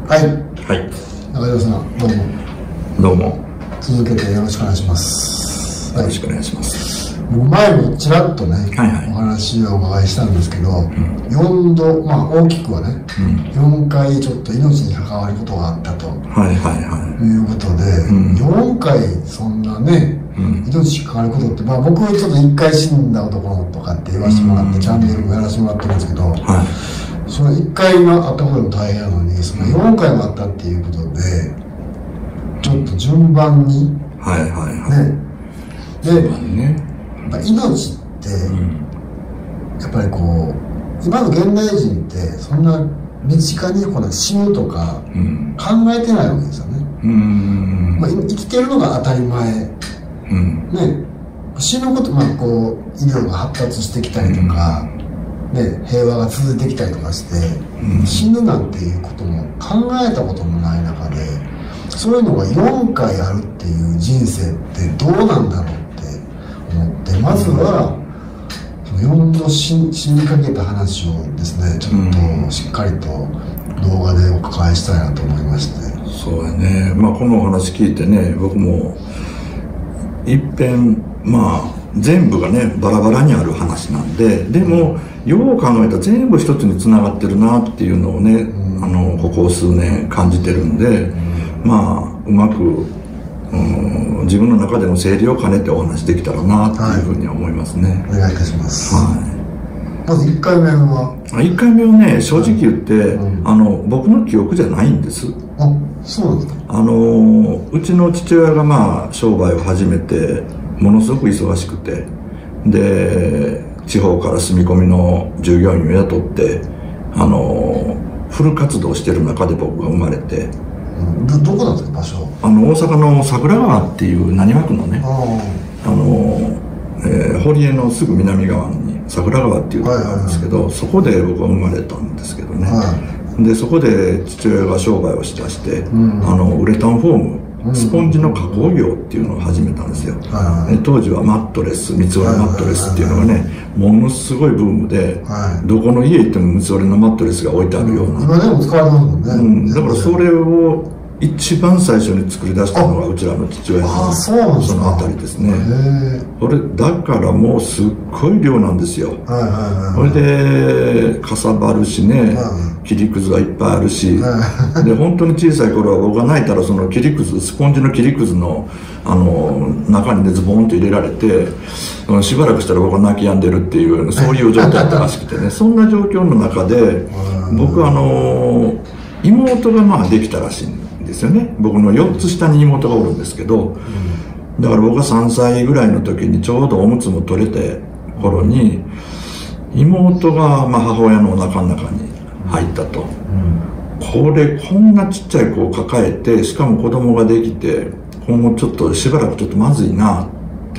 はい。 はい。 中島さん、どうも。 どうも。 続けてよろしくお願いします。 よろしくお願いします。 僕前もちらっとね、 はいはい、 お話をお伺いしたんですけど、4度、まあ大きくはね、4回ちょっと命に関わることがあったと、 はいはいはい。 いうことで、4回そんなね、命に関わることって、まあ僕はちょっと1回死んだ男の子とかって言わせてもらって、チャンネルもやらせてもらってるんですけど、その1回があったことも大変なのに、その4回もあったっていうことで、ちょっと順番に、 はいはいはい。 ね、で、命って、やっぱりこう、今の現代人ってそんな身近にこの死ぬとか考えてないわけですよね。まあ、生きてるのが当たり前、ね、死ぬこと、まあこう医療が発達してきたりとか、ね、平和が続いてきたりとかして、死ぬなんていうことも考えたこともない中で、そういうのが4回あるっていう人生ってどうなんだろうって思って、まずは4度死にかけた話をですね、ちょっとしっかりと動画でお伺いしたいなと思いまして。 そうやね。まあこのお話聞いてね、僕もいっぺん、まあ全部がねバラバラにある話なんで、でもよう考えたら全部一つにつながってるなっていうのをね、ここ数年感じてるんで、まあうまく自分の中での整理を兼ねてお話できたらなっていうふうには思いますね。 お願いいたします。 はい。 まず1回目は 1回目はね、正直言って、僕の記憶じゃないんです。 あ、そうなんですか。 うちの父親がまあ商売を始めてものすごく忙しくて、で地方から住み込みの従業員を雇ってフル活動してる中で僕が生まれて、 どこなんですか、場所。 大阪の桜川っていう浪速区のね、堀江のすぐ南側に桜川っていうところがあるんですけど、そこで僕は生まれたんですけどね、でそこで父親が商売をしだして、ウレタンフォーム、スポンジの加工業っていうのを始めたんですよ。当時はマットレス、三つ折りマットレスっていうのがね、ものすごいブームで、どこの家行っても三つ折りのマットレスが置いてあるような、 今でも使われますもんね。 だからそれを一番最初に作り出したのがうちらの父親のそのあたりですね。これだからもうすっごい量なんですよ。それでかさばるしね、切りくずがいっぱいあるし、で本当に小さい頃は僕が泣いたらその切りくず、スポンジの切りくずの中にねズボンと入れられて、しばらくしたら僕は泣き止んでるっていうそういう状態だったらしくてね、そんな状況の中で僕妹がまあできたらしいんですよね。僕の4つ下に妹がおるんですけど、だから僕が3歳ぐらいの時にちょうどおむつも取れて頃に妹がまあ母親のお腹の中に入ったと、こんなちっちゃい子を抱えて、しかも子供ができて今後ちょっとしばらくちょっとまずいなって、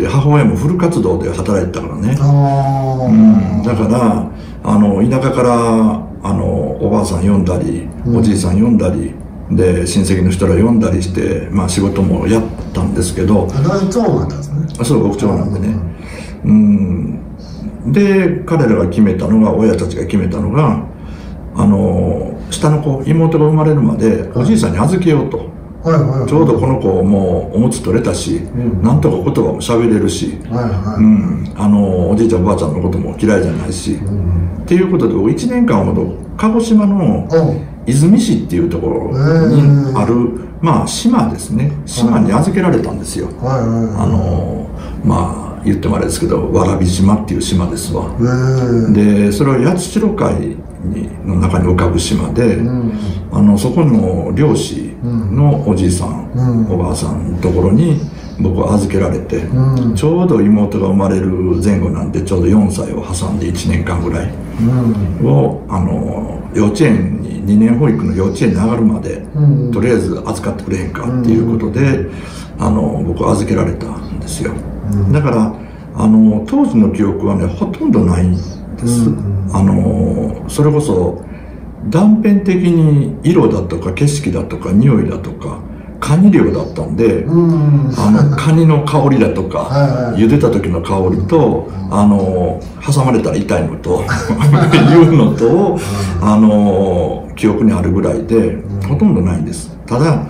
母親もフル活動で働いてたからね、だから田舎からおばあさん呼んだり、おじいさん呼んだりで親戚の人ら呼んだりして、まあ仕事もやったんですけど、 長男なんですね。 そう、僕長男でね、で彼らが決めたのが、親たちが決めたのが、下の子、妹が生まれるまでおじいさんに預けようと。ちょうどこの子もおむつ取れたし、なんとか言葉も喋れるし、おじいちゃんおばあちゃんのことも嫌いじゃないし、っていうことで1年間ほど鹿児島の出水市っていうところにある、まあ島ですね、島に預けられたんですよ。まあ言ってもあれですけど、蕨島っていう島ですわ。でそれは八代海の中に浮かぶ島で、そこの漁師のおじいさん、おばあさんのところに僕は預けられて、ちょうど妹が生まれる前後なんで、ちょうど4歳を挟んで1年間ぐらいを幼稚園に、2年保育の幼稚園に上がるまで、とりあえず預かってくれへんかっていうことで僕は預けられたんですよ。だから当時の記憶はねほとんどないんです。それこそ断片的に色だとか景色だとか匂いだとかカニ漁だったんで、カニの香りだとか茹でた時の香りと挟まれたら痛いのというのと記憶にあるぐらいで、ほとんどないんです。ただ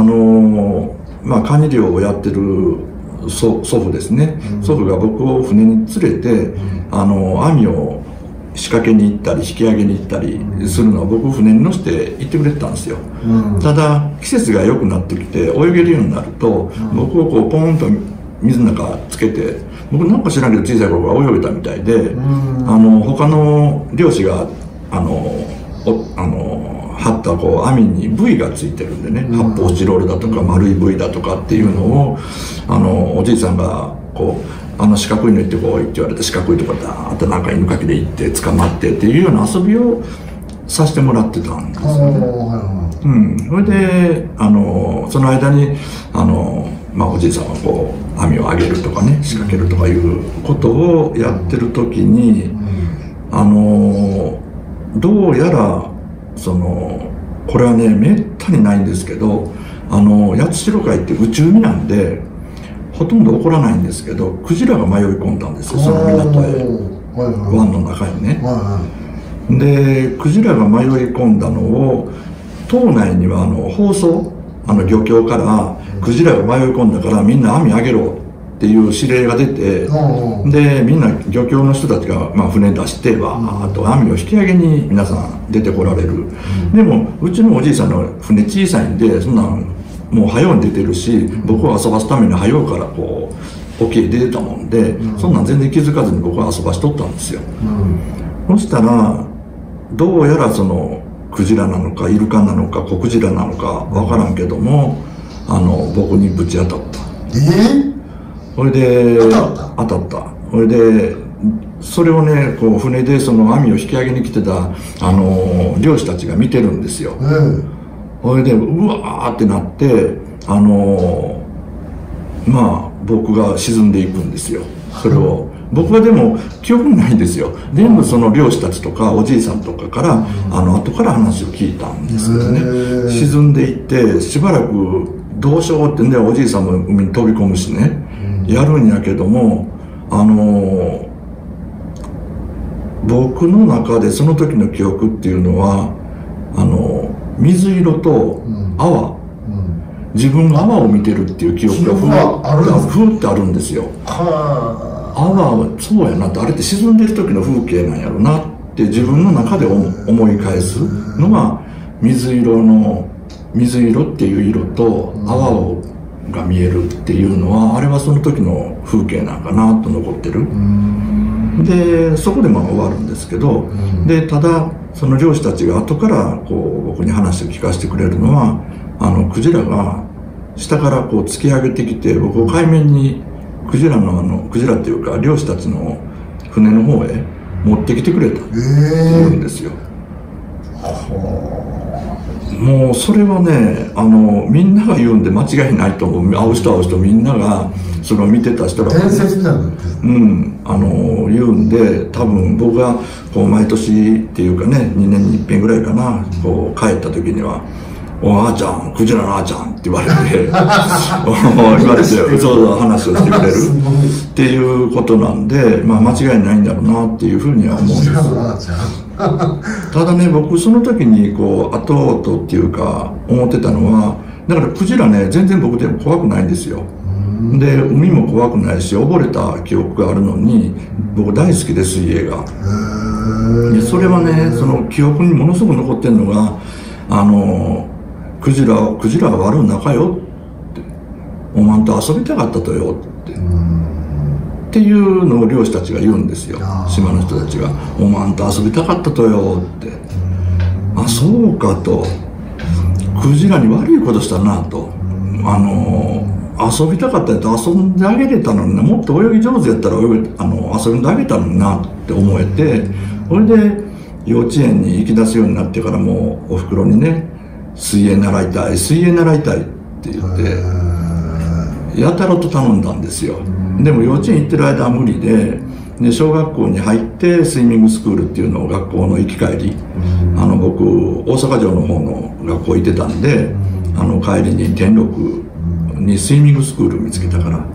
カニ漁をやってる祖父ですね、祖父が僕を船に連れて、網を仕掛けに行ったり引き上げに行ったりするのを僕船に乗せて行ってくれてたんですよ。ただ季節が良くなってきて泳げるようになると、僕をこうポーンと水の中つけて、僕なんか知らんけど小さい頃から泳げたみたいで、他の漁師が張ったこう網に部位がついてるんでね、発泡スチロールだとか丸い部位だとかっていうのをおじいさんがこう四角いの行ってこいって言われて、四角いとこダーッとなんか犬かきで行って捕まってっていうような遊びをさせてもらってたんですよね。それでその間におじいさんはこう網を上げるとかね、仕掛けるとかいうことをやってる時にどうやらこれはねめったにないんですけど、八代海って内海なんでほとんど起こらないんですけど、クジラが迷い込んだんですよ、その港へ、湾の中にね。でクジラが迷い込んだのを島内には放送漁協からクジラが迷い込んだからみんな網上げろっていう指令が出て、でみんな漁協の人たちが船出してあと網を引き上げに皆さん出てこられる。でもうちのおじいさんの船小さいんで、そんなんもう早うに出てるし、僕を遊ばすために早うからこう沖へ出てたもんで、そんなん全然気づかずに僕は遊ばしとったんですよ。そしたらどうやらクジラなのかイルカなのかコクジラなのか分からんけども僕にぶち当たった。それで当たった。それでそれをねこう船で網を引き上げに来てた漁師たちが見てるんですよ。それでうわーってなって僕が沈んでいくんですよ。それを僕はでも記憶にないんですよ。全部その漁師たちとかおじいさんとかから後から話を聞いたんですけどね、沈んでいってしばらくどうしようってね、おじいさんも海に飛び込むしね、やるんやけども僕の中でその時の記憶っていうのは水色と泡、自分が泡を見てるっていう記憶がふーってあるんですよ。泡はそうやなって、あれって沈んでる時の風景なんやろなって自分の中で思い返すのが水色っていう色と泡が見えるっていうのは、あれはその時の風景なんかなと残ってる。でそこで終わるんですけど、でただその漁師たちが後からこう僕に話を聞かせてくれるのはクジラが下からこう突き上げてきて、僕を海面にクジラっていうか漁師たちの船の方へ持ってきてくれたって言うんですよ。もうそれはねみんなが言うんで間違いないと思う。会う人みんながそれを見てた人が伝説なんだって、 言うんで、多分僕がこう毎年っていうかね2年に一遍ぐらいかなこう帰った時には「おあーちゃんクジラのあーちゃん」って言われて言われてそう話をしてくれるっていうことなんで、間違いないんだろうなっていうふうには思うんです。ただね僕その時にこう後々っていうか思ってたのは、だからクジラね全然僕でも怖くないんですよ。で海も怖くないし溺れた記憶があるのに僕大好きで水泳が。でそれはねその記憶にものすごく残ってるのがクジラは悪い仲よっておまんと遊びたかったとよっていうのを漁師たちが言うんですよ。島の人たちがおまんと遊びたかったとよって。そうかと、クジラに悪いことしたなと、遊びたかったやつ遊んであげれたのにな、もっと泳ぎ上手やったら遊んであげたのになって思えて、それで幼稚園に行き出すようになってからもうおふくろにね水泳習いたいって言ってやたらと頼んだんですよ。でも幼稚園行ってる間は無理で、小学校に入ってスイミングスクールっていうのを学校の行き帰り、僕大阪城の方の学校行ってたんで、帰りに天禄にスイミングスクール見つけたから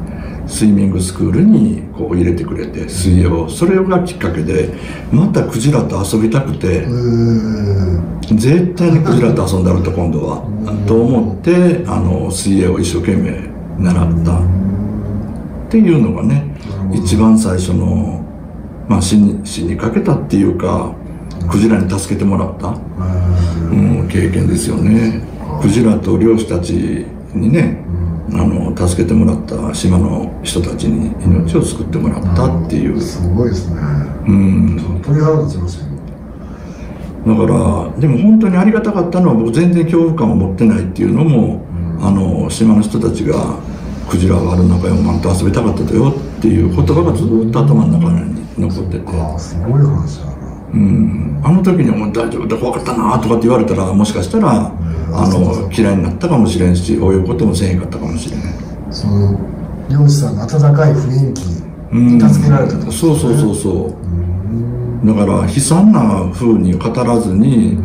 スイミングスクールにこう入れてくれて、水泳を、それがきっかけでまたクジラと遊びたくて、絶対にクジラと遊んだろうと今度はと思って水泳を一生懸命習ったっていうのがね、一番最初の、まあ、死にかけたっていうか、クジラに助けてもらった、経験ですよね。クジラと漁師たちにね、助けてもらった島の人たちに命を救ってもらったっていう。 すごいですね。鳥肌立ちますよ。 だからでも本当にありがたかったのは、僕全然恐怖感を持ってないっていうのも、島の人たちがクジラがある中山と遊びたかったよっていう言葉がずっと頭の中に残ってて、 すごい話だな。 あの時に「大丈夫だ、怖かったな」とかって言われたら、もしかしたら嫌いになったかもしれんし、泳ぐこともせえへんかったかもしれない。 その漁師さんの温かい雰囲気に助けられたと、 そうそうそうそう。だから悲惨な風に語らずに、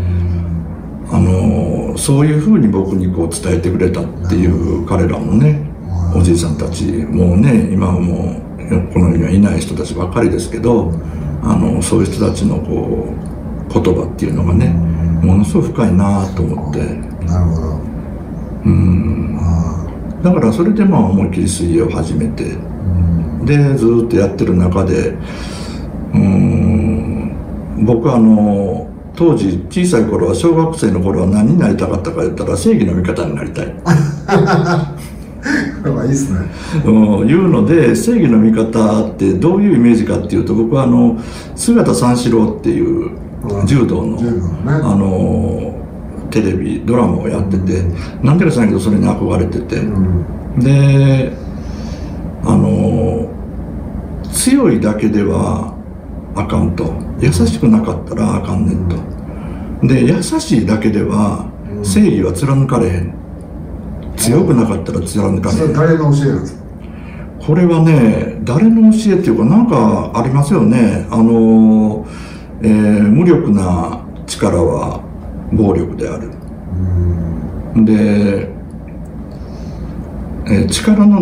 そういう風に僕にこう伝えてくれたっていう彼らもね、おじいさんたちもうね、今はもうこの世にはいない人たちばっかりですけど、そういう人たちのこう言葉っていうのがね、ものすごく深いなと思って。 なるほど。 だからそれでまあ思いっきり水泳を始めて、でずっとやってる中で、僕当時小さい頃は、小学生の頃は何になりたかったか言ったら、正義の味方になりたいいいですね。 いうので、正義の味方ってどういうイメージかっていうと、僕は姿三四郎っていう柔道の、テレビドラマをやってて、なんでか知らないけどそれに憧れてて、で強いだけではあかんと、優しくなかったらあかんねんと。で優しいだけでは正義は貫かれへん、強くなかったら貫かれへん。 それ誰の教えなんですか？ これはね、誰の教えっていうか、なんかありますよね。無力な力は暴力である。で、力の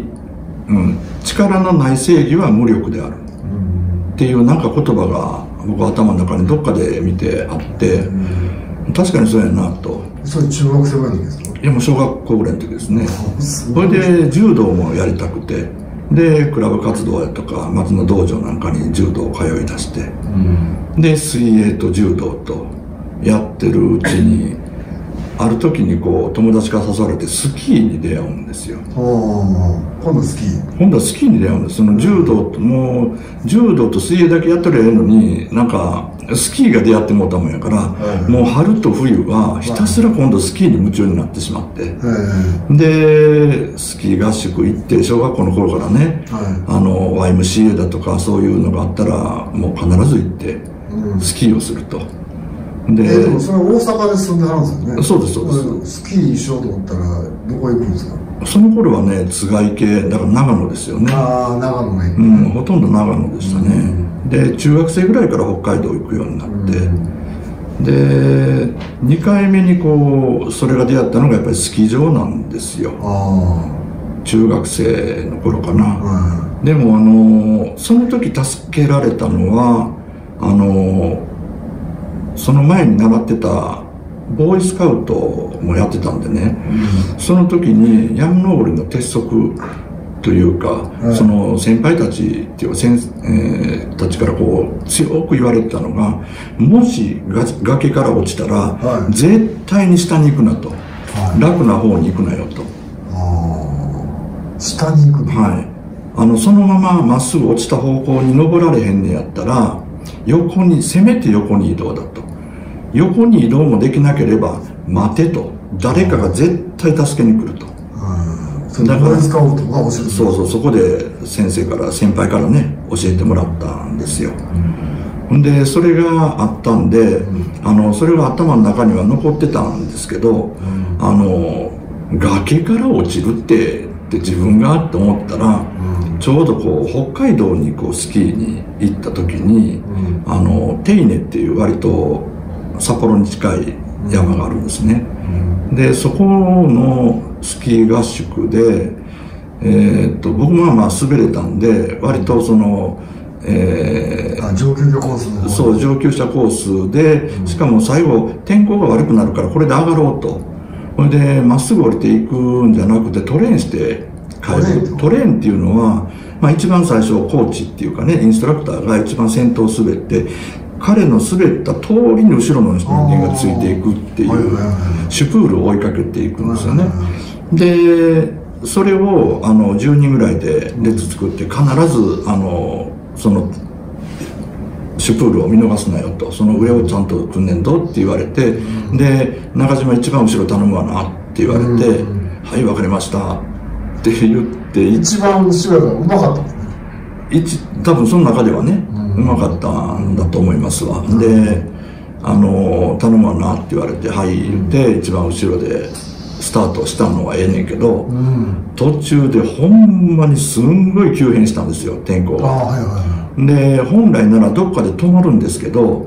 ない正義は無力であるっていう、なんか言葉が僕は頭の中にどっかで見てあって、確かにそうやなと。 それ中学生ぐらいの時ですか？ いや、もう小学校ぐらいの時ですね。それで柔道もやりたくて、でクラブ活動やとか松の道場なんかに柔道を通い出して、で水泳と柔道とやってるうちに、ある時にこう友達から誘われてスキーに出会うんですよ。 今度スキー？ 今度はスキーに出会うんです。その柔道と、もう柔道と水泳だけやったらええのに、なんかスキーが出会ってもうたもんやから、もう春と冬はひたすら今度スキーに夢中になってしまって、でスキー合宿行って、小学校の頃からね、YMCA だとかそういうのがあったらもう必ず行ってスキーをすると。 でもそれ大阪で住んではるんですよね。 そうですそうです。スキーしようと思ったらどこ行くんですか？ その頃はね、津軽系だから長野ですよね。 長野ね。 ほとんど長野でしたね。で中学生ぐらいから北海道行くようになって、で2回目にこうそれが出会ったのがやっぱりスキー場なんですよ。中学生の頃かな。でもその時助けられたのはその前に習ってたボーイスカウトもやってたんでね、その時に山登りの鉄則というか、その先輩たちっていう先生たちからこう強く言われてたのが、もし崖から落ちたら、絶対に下に行くなと、楽な方に行くなよと。 下に行くの？ そのまままっすぐ落ちた方向に登られへんねやったら、せめて横に移動だと。横に移動もできなければ待てと。誰かが絶対助けに来ると。 だからそこで先輩からね教えてもらったんですよ。でそれがあったんで、それが頭の中には残ってたんですけど、崖から落ちるって自分がと思ったら、ちょうどこう北海道にこうスキーに行った時に、手稲っていう割と札幌に近い山があるんですね。でそこのスキー合宿で、 僕もまあ滑れたんで、割とその、 上級者コースの。 そう、上級者コースで、しかも最後、天候が悪くなるから、これで上がろうと。それで、まっすぐ降りていくんじゃなくて、トレーンして帰る。トレーンっていうのは、まあ一番最初、コーチっていうかね、インストラクターが一番先頭を滑って、彼の滑った通りに後ろの人間がついていくっていう、シュプールを追いかけていくんですよね。で、それを10人ぐらいで列作って必ずそのシュプールを見逃すなよと、その上をちゃんと組んねんどって言われて、で中島一番後ろ頼むわなって言われて、はい分かりましたって言って、 一番後ろがうまかったもんね。 多分その中ではね、うまかったんだと思いますわ。で頼むわなって言われて、はい言って一番後ろでスタートしたのはええねんけど、途中でほんまにすんごい急変したんですよ、天候が。で本来ならどっかで止まるんですけど、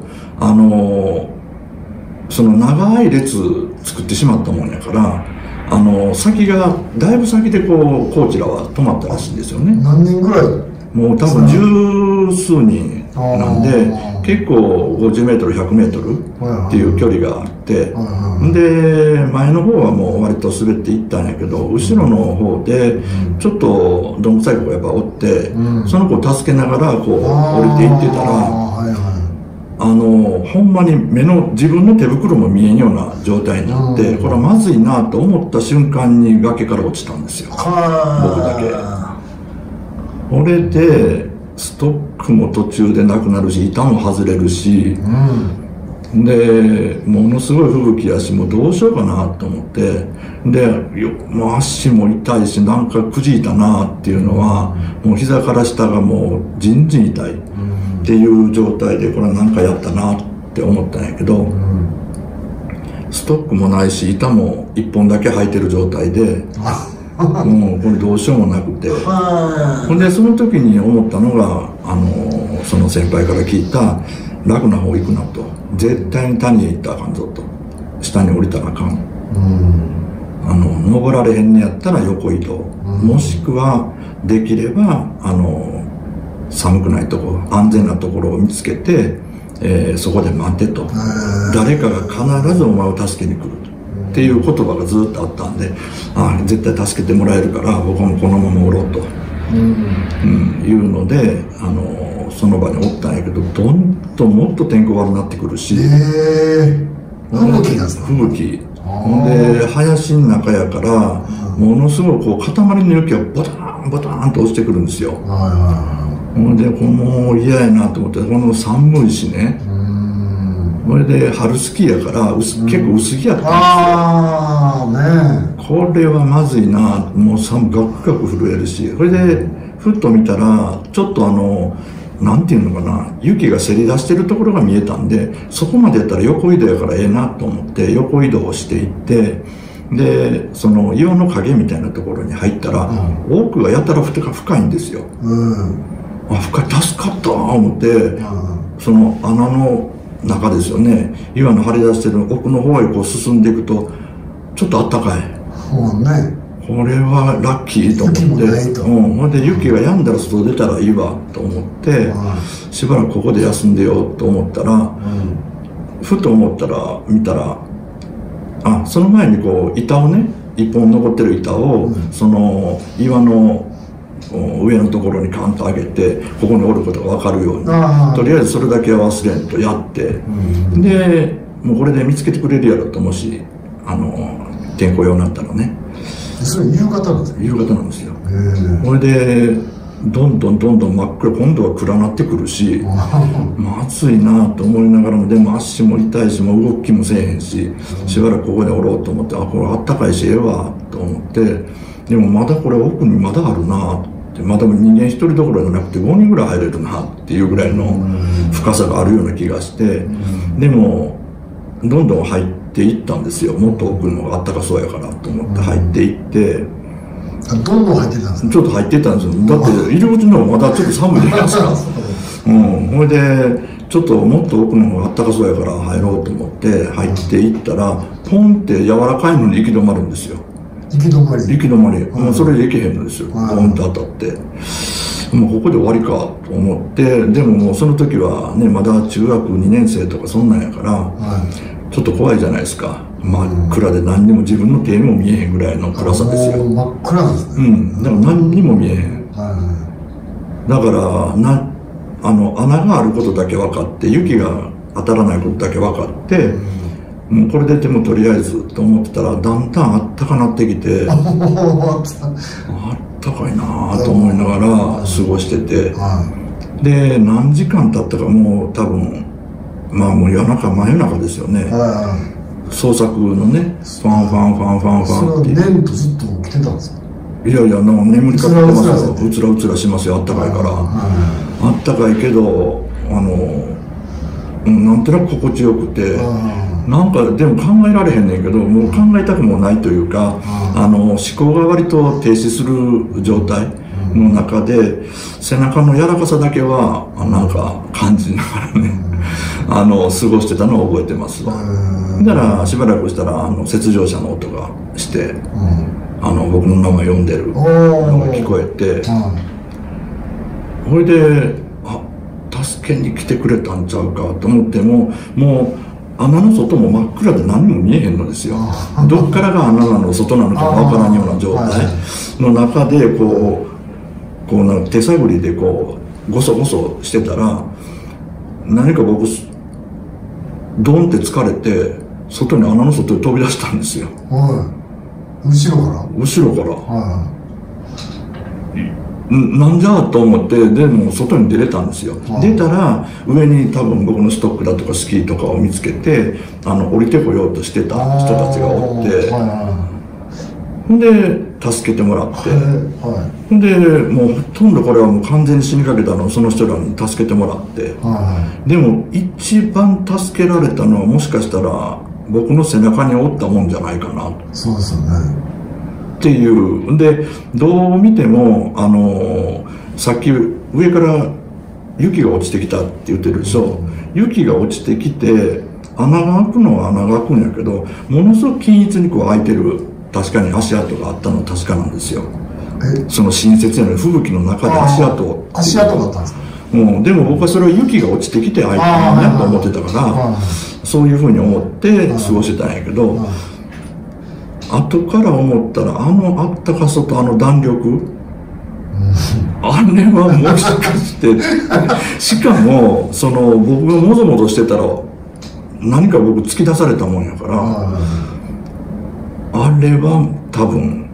その長い列作ってしまったもんやから、先がだいぶ先でこうコーチらは止まったらしいんですよね。 何人ぐらい？ もう多分十数人なんで、結構50メートル100メートルっていう距離があって、で前の方はもう割と滑っていったんやけど、後ろの方でちょっとどんくさい子がやっぱおって、その子を助けながらこう降りていってたら、ほんまに自分の手袋も見えんような状態になって、これはまずいなと思った瞬間に崖から落ちたんですよ、僕だけ。これでストックも途中でなくなるし、板も外れるし、でものすごい吹雪やし、もうどうしようかなと思って、でもう足も痛いし、なんかくじいたなっていうのは、もう膝から下がもうじんじん痛いっていう状態で、これは何かやったなって思ったんやけど、ストックもないし板も1本だけ履いてる状態で、もうこれどうしようもなくて、ほんでその時に思ったのが、その先輩から聞いた「楽な方行くな」と「絶対に谷へ行ったらあかんぞ」と「下に降りたらあかん」登られへんねやったら横移動、もしくはできれば寒くないところ、安全なところを見つけて、そこで待ってと、誰かが必ずお前を助けに来るっていう言葉がずっとあったんで、絶対助けてもらえるから僕もこのままおろうと、いうのでその場におったんやけど、どんどんもっと天候悪くなってくるし、 吹雪なんですか？ 吹雪で林の中やから、ものすごいこう塊の雪がボタンボタンと落ちてくるんですよ。でもう嫌やなと思って、この寒いしね、これで春スキーやから結構薄着やったんですよ。これはまずいな、もう寒ガクガク震えるし、それでふっと見たらちょっとなんていうのかな、雪がせり出してるところが見えたんで、そこまでやったら横移動やからええなと思って横移動していって、でその岩の影みたいなところに入ったら、奥がやたら深いんですよ。深い、助かった思って、その穴の中ですよね、岩の張り出してる奥の方へこう進んでいくとちょっとあったかい。これはラッキーと思って、ほんで雪が止んだら外出たらいいわと思って、しばらくここで休んでようと思ったら、ふと思ったら見たら、その前にこう板をね、一本残ってる板を、その岩の上のところにカンと上げて、ここにおることが分かるように、とりあえずそれだけは忘れんとやって、でもうこれで見つけてくれるやろと、もし天候用になったらね。 それ夕方なんですか？ 夕方なんですよ。これでどんどん真っ暗、今度は暗なってくるし、まずいなと思いながらも、でも足も痛いし、もう動きもせえへんし、しばらくここでおろうと思って、これあったかいしええわと思って、でもまだこれ奥にまだあるなって、まだ人間一人どころじゃなくて5人ぐらい入れるなっていうぐらいの深さがあるような気がして、でもどんどん入っていったんですよ。もっと奥の方があったかそうやからと思って入っていって、 どんどん入ってたんですか？ ちょっと入っていったんですよ。だって入り口の方がまだちょっと寒いじゃないですか。ほいでちょっともっと奥の方があったかそうやから入ろうと思って入っていったら、ポンって柔らかいのに行き止まるんですよ。 行き止まり。 行き止まり。もうそれで行けへんのですよ。ボーンと当たって。もうここで終わりかと思って、でももうその時はね、まだ中学2年生とかそんなんやから、ちょっと怖いじゃないですか。真っ暗で何にも自分の手にも見えへんぐらいの暗さですよ。 真っ暗ですね。 うん。だから何にも見えへん。だから、穴があることだけ分かって、雪が当たらないことだけ分かって、もうこれででもとりあえずと思ってたら、だんだんあったかなってきて、あったかいなと思いながら過ごしてて、で、何時間経ったかもう多分、まあもう真夜中ですよね。捜索のね、ファンファンファンファンファンって。 それは念とずっと起きてたんですか？ いやいや、眠りかけてますよ。うつらうつらしますよ、あったかいから。あったかいけど、なんとなく心地よくて、なんかでも考えられへんねんけど、もう考えたくもないというか、思考が割と停止する状態の中で、背中の柔らかさだけは、なんか感じながらね、過ごしてたのを覚えてますわ。だからしばらくしたら、雪上車の音がして、僕の名前呼んでるのが聞こえて、それで、助けに来てくれたんちゃうかと思っても、もう穴の外も真っ暗で何も見えへんのですよ。どっからが穴なの外なのかわからんような状態の中で、こうなんか手探りでこうゴソゴソしてたら、何か僕ドンって疲れて穴の外に飛び出したんですよ。 後ろから？ 後ろから。なんじゃと思って、でも外に出れたんですよ。出たら上に多分僕のストックだとかスキーとかを見つけて降りてこようとしてた人たちがおって、ほんで助けてもらって、ほんでもうほとんどこれはもう完全に死にかけたのをその人らに助けてもらって、でも一番助けられたのはもしかしたら僕の背中におったもんじゃないかな。 そうですよね。 っていうで、どう見てもさっき上から雪が落ちてきたって言ってるでしょ。雪が落ちてきて穴が開くのは穴が開くんやけど、ものすごく均一にこう開いてる、確かに足跡があったのは確かなんですよ。その新雪やのに吹雪の中で足跡だったんですか？ でも僕はそれは雪が落ちてきて開いたんだと思ってたから、そういうふうに思って過ごしてたんやけど、後から思ったらあったかさと弾力、あれはもしかしてしかも僕がもぞもぞしてたら何か僕突き出されたもんやから、あれは多分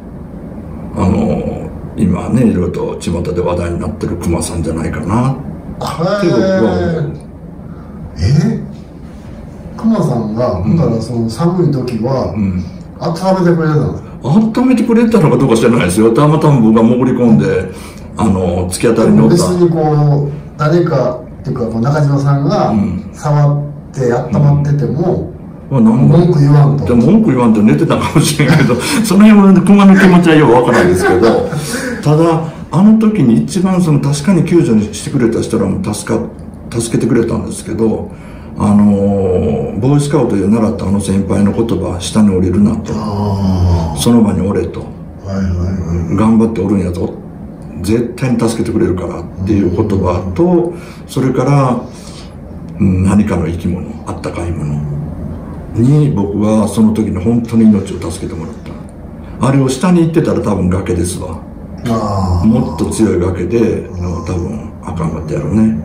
今ねいろいろと巷で話題になってる熊さんじゃないかなって僕は思う。 熊さんがだからその寒い時は、温めてくれたんですか？ 温めてくれたのかどうか知らないですよ。たまたま僕が潜り込んで突き当たりにおった。 別に誰かっていうか中島さんが触って温まってても、文句言わんと。 文句言わんと寝てたかもしれんけどその辺は熊の気持ちはよくわからないですけどただ時に一番確かに救助にしてくれた人らも助けてくれたんですけど、ボーイスカウトで習った先輩の言葉、下に降りるなと、その場におれと、頑張っておるんやぞ、絶対に助けてくれるからっていう言葉と、それから何かの生き物、あったかいものに僕はその時に本当に命を助けてもらった。あれを下に行ってたら多分崖ですわ。もっと強い崖で多分あかんかったやろうね。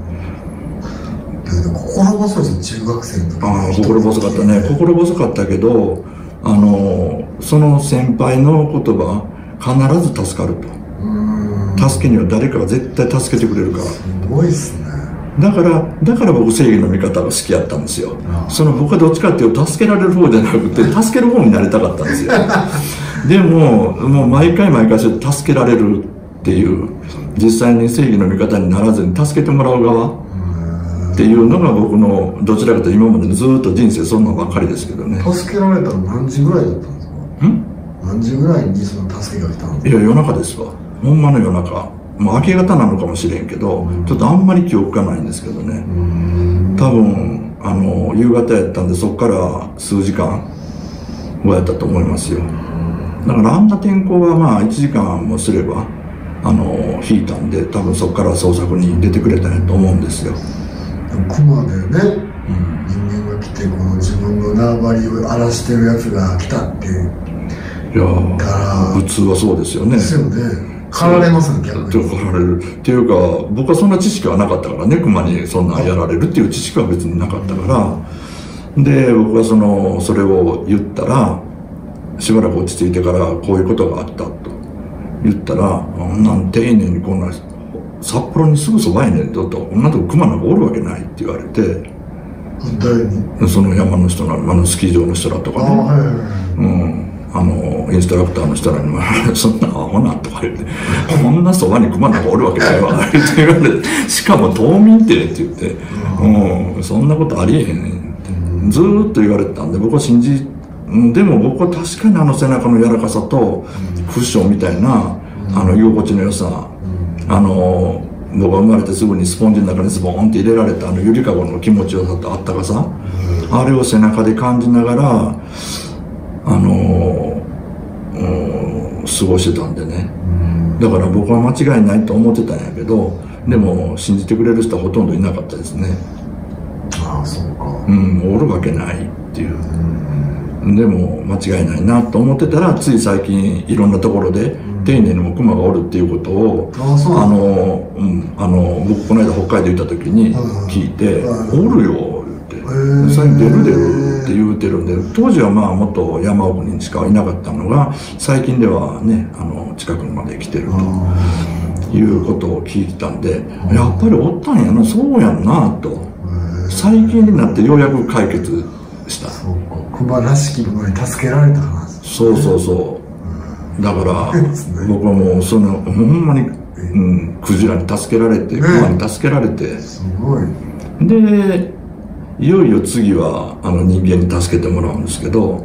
心細いです、中学生の時。 心細かったね。心細かったけどその先輩の言葉、必ず助かると。助けには誰かが絶対助けてくれるから。 すごいっすね。 だから僕正義の味方が好きやったんですよ。僕はどっちかっていうと助けられる方じゃなくて助ける方になりたかったんですよでもう毎回助けられるっていう、実際に正義の味方にならずに助けてもらう側っていうのが僕のどちらかというと今までのずっと人生そんなばっかりですけどね。 助けられたの何時ぐらいだったんですか？何時ぐらいにその助けが来たんですか？ いや、夜中ですわ。ほんまの夜中。明け方なのかもしれんけど、ちょっとあんまり記憶がないんですけどね。多分夕方やったんで、そこから数時間後やったと思いますよ。 だからあんな天候はまあ1時間もすれば引いたんで、多分そこから捜索に出てくれたんやと思うんですよ。 熊でね、人間が来てこの自分の縄張りを荒らしてるやつが来たっていう。 いや普通はそうですよね。 ですよね。狩られますね、逆に。 狩られるっていうか、僕はそんな知識はなかったからね、熊にそんなやられるっていう知識は別になかったから。で僕はそれを言ったら、しばらく落ち着いてからこういうことがあったと言ったら、なん丁寧にこんな札幌にすぐそばやねんと、こんなとこ熊なんかおるわけないって言われて、 誰に？ その山の人のスキー場の人らとかね、インストラクターの人らにも「そんなアホな」とか言って「こんなそばに熊なんかおるわけないわ」って言われて「しかも冬眠って」って言って「そんなことありえへんねん」ってずーっと言われてたんで、僕はでも僕は確かに背中の柔らかさとクッションみたいな居心地の良さ、僕が生まれてすぐにスポンジの中にズボンって入れられたゆりかごの気持ちよさとあったかさ、あれを背中で感じながら過ごしてたんでね。だから僕は間違いないと思ってたんやけど、でも信じてくれる人はほとんどいなかったですね。 ああ、そうか。 おるわけないっていう。でも間違いないなと思ってたら、つい最近いろんなところで丁寧にも熊がおるっていうことを僕この間北海道行った時に聞いて「おるよ」って「最近出る出る」って言うてるんで、当時はまあもっと山奥にしかいなかったのが最近ではね近くまで来てるということを聞いたんで、やっぱりおったんやな、そうやんなと最近になってようやく解決した。 そうか、熊らしきものに助けられた話。 そうそうそう、だから僕はもうほんまに、クジラに助けられて、熊に助けられて、 すごい。 でいよいよ次は人間に助けてもらうんですけど、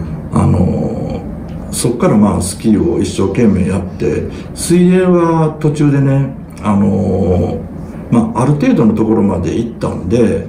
そこからまあスキーを一生懸命やって、水泳は途中でねある程度のところまで行ったんで、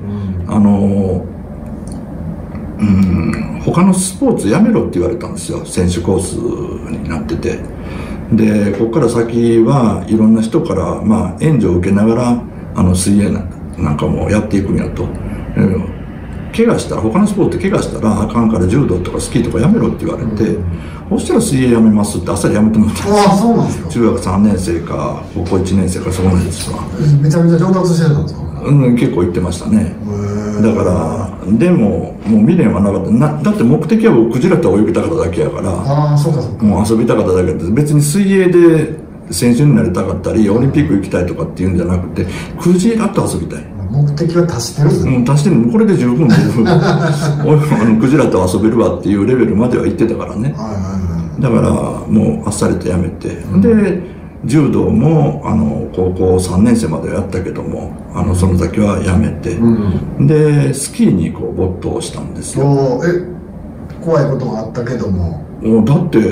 他のスポーツやめろって言われたんですよ。選手コースになってて、でここから先はいろんな人から援助を受けながら水泳なんかもやっていくんやと。怪我したら、他のスポーツ怪我したらあかんから柔道とかスキーとかやめろって言われて、そしたら水泳やめますってあっさりやめてもらったんですよ。 ああ、そうなんですか。 中学3年生か高校1年生かそこまでですわ。 めちゃめちゃ上達してたんですか？ 結構行ってましたね。だからでももう未練はなかっただって目的はクジラと泳ぎたかっただけやから。 ああ、そうかそうか。 もう遊びたかっただけで、別に水泳で選手になりたかったりオリンピック行きたいとかっていうんじゃなくて、クジラと遊びたい。 目的は達してるんですね。 達してる。これで十分クジラと遊べるわっていうレベルまでは行ってたからね。だからもうあっさりとやめて、で柔道も高校3年生までやったけどもその先はやめて、でスキーに没頭したんですよ。 怖いことがあったけども。 だって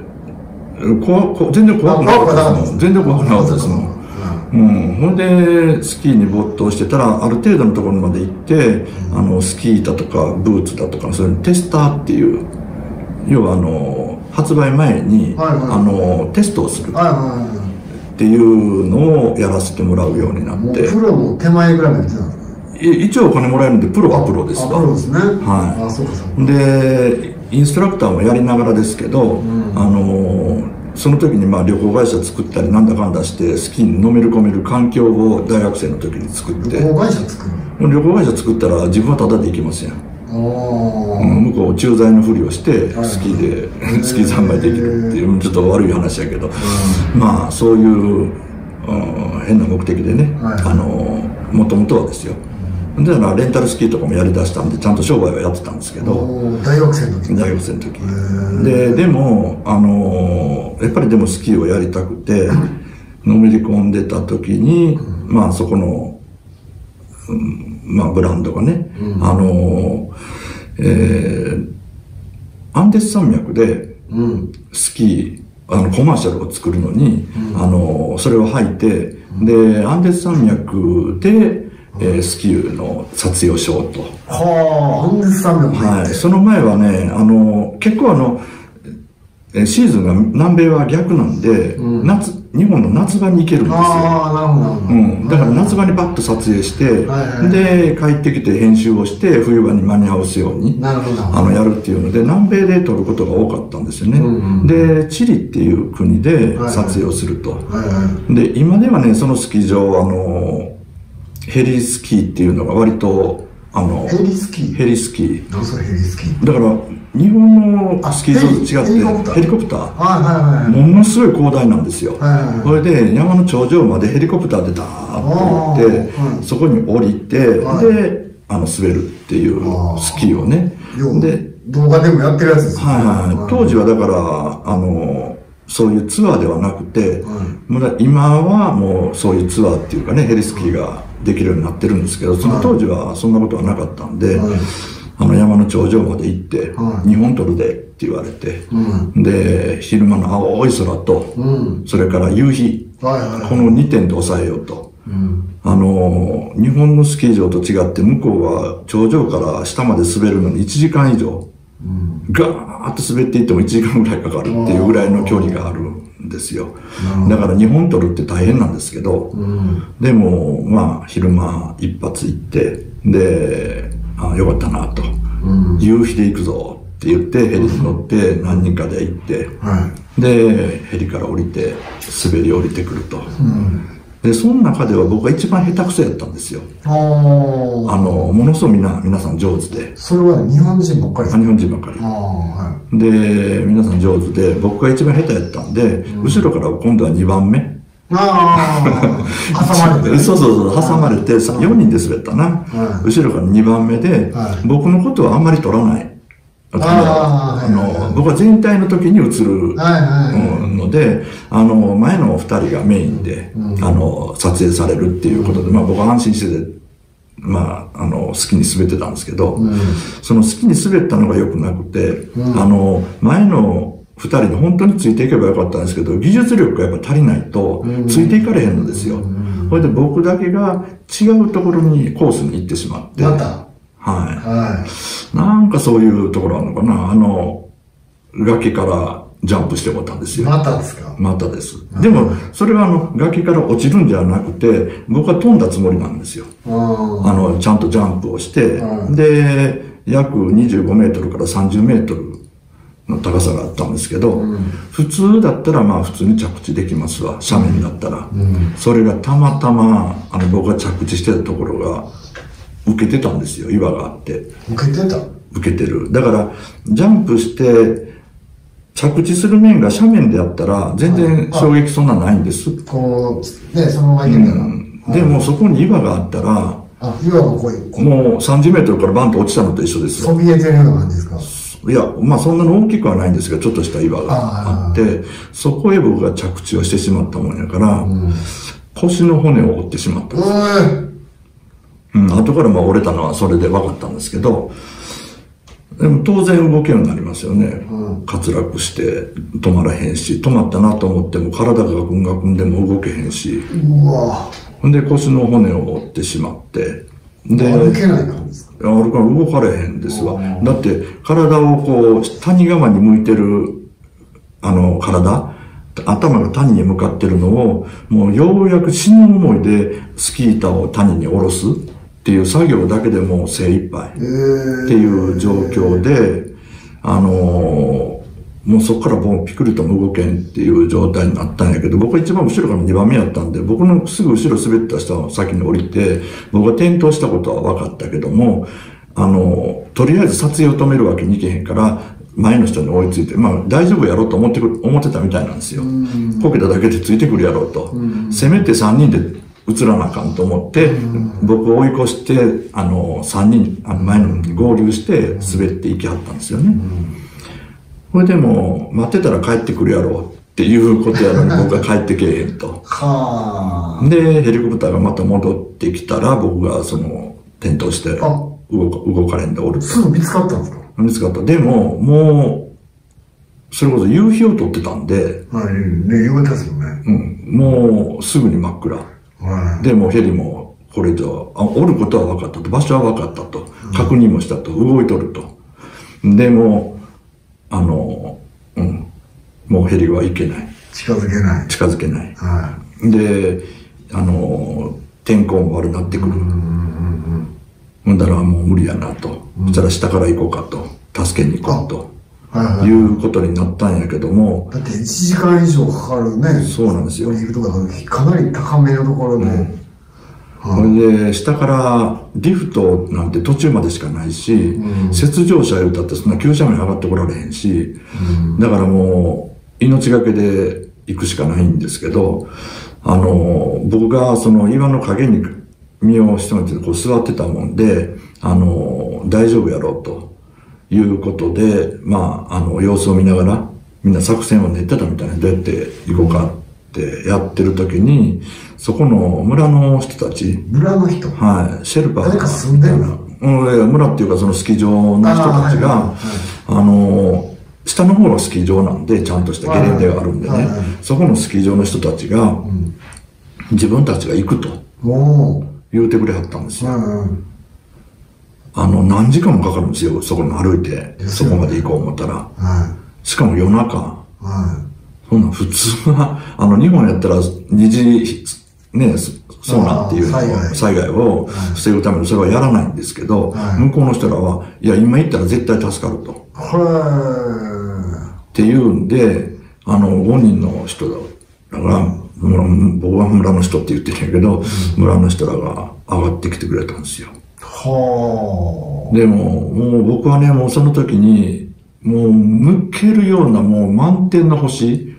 全然怖くなかったですもん。全然怖くなかったですもん。ほんでスキーに没頭してたら、ある程度のところまで行って、スキー板とかブーツだとかそういうテスターっていう、要は発売前に、テストをするっていうのをやらせてもらうようになって。 プロの手前ぐらいまで来てたんですか？ 一応お金もらえるんで、プロはプロですわ。 プロですね。 はい。 そうかそうか。 でインストラクターもやりながらですけど、その時に旅行会社作ったりなんだかんだしてスキーにのめり込める環境を大学生の時に作って。 旅行会社作る？ 旅行会社作ったら自分はタダで行きますやん。向こう駐在のふりをしてスキーでスキー3昧できるっていう、ちょっと悪い話やけど、そういう変な目的でね、もともとはですよ。だからレンタルスキーとかもやりだしたんで、ちゃんと商売はやってたんですけど、 大学生の時。 大学生の時でもやっぱりでもスキーをやりたくてのめり込んでた時に、そこの、ブランドがね、アンデス山脈でスキーコマーシャルを作るのに、それを履いて、でアンデス山脈でスキーの撮影をしようと。 はあ、アンデス山脈。 はい。その前はね、結構シーズンが南米は逆なんで、日本の夏場に行けるんですよ。だから夏場にパッと撮影して、で帰ってきて編集をして冬場に間に合わすようにやるっていうので、南米で撮ることが多かったんですよね。でチリっていう国で撮影をすると。で今ではね、そのスキー場ヘリスキーっていうのが割とヘリスキー。 ヘリスキー。 どうするヘリスキー。 だから日本のスキー場と違ってヘリコプターものすごい広大なんですよ。それで山の頂上までヘリコプターでダーッと行って、そこに降りて、で滑るっていうスキーをね。 で動画でもやってるやつですよね。 当時はだからそういうツアーではなくて、今はもうそういうツアーっていうかね、ヘリスキーができるようになってるんですけど、その当時はそんなことはなかったんで、山の頂上まで行って、2本撮るでって言われて、で昼間の青い空と、それから夕日、この2点で抑えようと。日本のスキー場と違って向こうは頂上から下まで滑るのに1時間以上ガーッと滑っていっても1時間ぐらいかかるっていうぐらいの距離があるんですよ。だから2本撮るって大変なんですけど、でもまあ昼間一発行って、でよかったなと、夕日で行くぞって言ってヘリに乗って何人かで行って、でヘリから降りて滑り降りてくると。でその中では僕が一番下手くそやったんですよ。ものすごい皆さん上手で。 それは日本人ばっかりですか？ 日本人ばっかり。で皆さん上手で、僕が一番下手やったんで、後ろから今度は2番目。 挟まれて、 そう挟まれて4人で滑ったな。後ろから2番目で、僕のことはあんまり撮らない。僕は全体の時に映るので、前の2人がメインで撮影されるっていうことで、僕は安心してて、好きに滑ってたんですけど、その好きに滑ったのが良くなくて、前の2人に本当についていけばよかったんですけど、技術力がやっぱ足りないとついていかれへんのですよ。それで僕だけが違うところにコースに行ってしまって、なんかそういうところあるのかな。崖からジャンプしてもらったんですよ。 またですか？ またです。でもそれは崖から落ちるんじゃなくて、僕は飛んだつもりなんですよ。ちゃんとジャンプをして、で約25メートルから30メートルの高さがあったんですけど、普通だったら普通に着地できますわ、斜面だったら。それがたまたま僕が着地してたところが受けてたんですよ。岩があって。受けてる。だからジャンプして着地する面が斜面であったら全然衝撃そんなないんです。 こうね、そのままいけたら。 でもそこに岩があったら、 岩がもう 30メートルからバンと落ちたのと一緒ですよ。 そびえてるような感じですか？ いや、そんなの大きくはないんですが、ちょっとした岩があって、そこへ僕が着地をしてしまったもんやから、腰の骨を折ってしまったんです。後から折れたのはそれで分かったんですけど、でも当然動けるようになりますよね。滑落して止まらへんし、止まったなと思っても体がガクンガクンでも動けへんし、で腰の骨を折ってしまって、で歩けない感じですか？ 歩か動かれへんですわ。だって体をこう谷側に向いてる頭が谷に向かってるのをもうようやく死ぬ思いでスキー板を谷に下ろすっていう作業だけでもう精一杯っていう状況で、もうそこからもうピクリとも動けんっていう状態になったんやけど、僕は一番後ろから2番目やったんで、僕のすぐ後ろ滑った人は先に降りて、僕が転倒したことは分かったけども、とりあえず撮影を止めるわけにいけへんから、前の人に追いついて、大丈夫やろうと思ってたみたいなんですよ。こけただけでついてくるやろうと。せめて3人で映らなあかんと思って、僕を追い越して、3人、前のに合流して滑っていきはったんですよね。これでも待ってたら帰ってくるやろうっていうことやのに僕が帰ってけえへんと。で、ヘリコプターがまた戻ってきたら僕が転倒して動かれんでおる。 すぐ見つかったんですか？ 見つかった。でも、もう、それこそ夕日を撮ってたんで。 夕方ですよね。 もうすぐに真っ暗。で、もうヘリもこれ以上、おることは分かったと。場所は分かったと。確認もしたと。動いとると。でも、 もうヘリはいけない。 近づけない。 近づけない。はい。で、天候も悪くなってくる。ほんだらもう無理やなと。そしたら下から行こうかと。助けに行こうと。いうことになったんやけども。 だって1時間以上かかるね。 そうなんですよ。 かなり高めのところで。 それで、下からリフトなんて途中までしかないし、雪上車言うたってそんな急斜面上がってこられへんし、だからもう命がけで行くしかないんですけど、僕がその岩の陰に身を潜めてこう座ってたもんで、大丈夫やろうということで、様子を見ながらみんな作戦を練ってたみたいな、どうやって行こうかってやってる時に、そこの村の人たち。 村の人？ はい。シェルパー誰か住んでるの？ 村っていうかそのスキー場の人たちが、下の方はスキー場なんで、ちゃんとしたゲレンデがあるんでね、そこのスキー場の人たちが、自分たちが行くと言うてくれはったんですよ。何時間もかかるんですよ、そこに歩いて、そこまで行こう思ったら。しかも夜中。そんな普通は、日本やったら二次、ね、そうなんっていう災害を防ぐためにそれはやらないんですけど、向こうの人らは、いや、今行ったら絶対助かると。っていうんで、5人の人らが、僕は村の人って言ってるんやけど、村の人らが上がってきてくれたんですよ。でも、もう僕はね、もうその時に、もう向けるようなもう満天の星、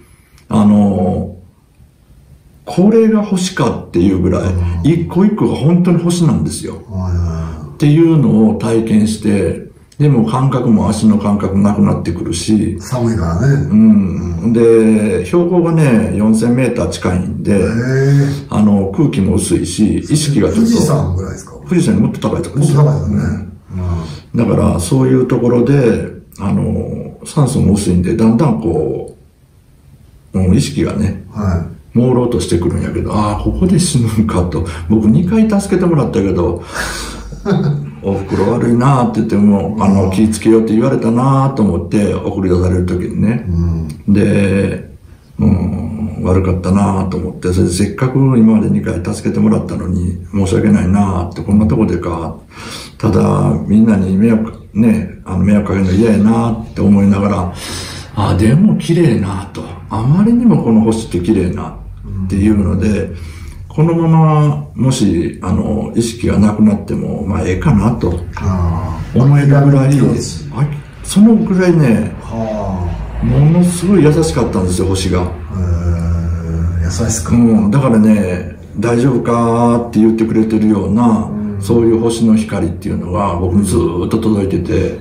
これが星かっていうぐらい、一個一個が本当に星なんですよ。っていうのを体験して、でも感覚も足の感覚なくなってくるし。 寒いからね。 で、標高がね、4000メーター近いんで、空気も薄いし、意識がちょっと。富士山ぐらいですか？ 富士山にもっと高いところですよ。 もっと高いですね。 だから、そういうところで、酸素も薄いんで、だんだんこう、意識がね、朦朧としてくるんやけど、ここで死ぬんかと。僕2回助けてもらったけど、おふくろ悪いなって言っても、気ぃつけようって言われたなと思って送り出される時にね。で、悪かったなと思って、それでせっかく今まで2回助けてもらったのに申し訳ないなって、こんなとこでか。ただ、みんなに迷惑かけるの嫌やなって思いながら、でも綺麗なと。あまりにもこの星って綺麗なっていうので、このまま、もし、意識がなくなっても、ええかなと思えるぐらい、そのぐらいね、ものすごい優しかったんですよ、星が。 優しく。 だからね、大丈夫かって言ってくれてるような、そういう星の光っていうのが僕にずっと届いてて、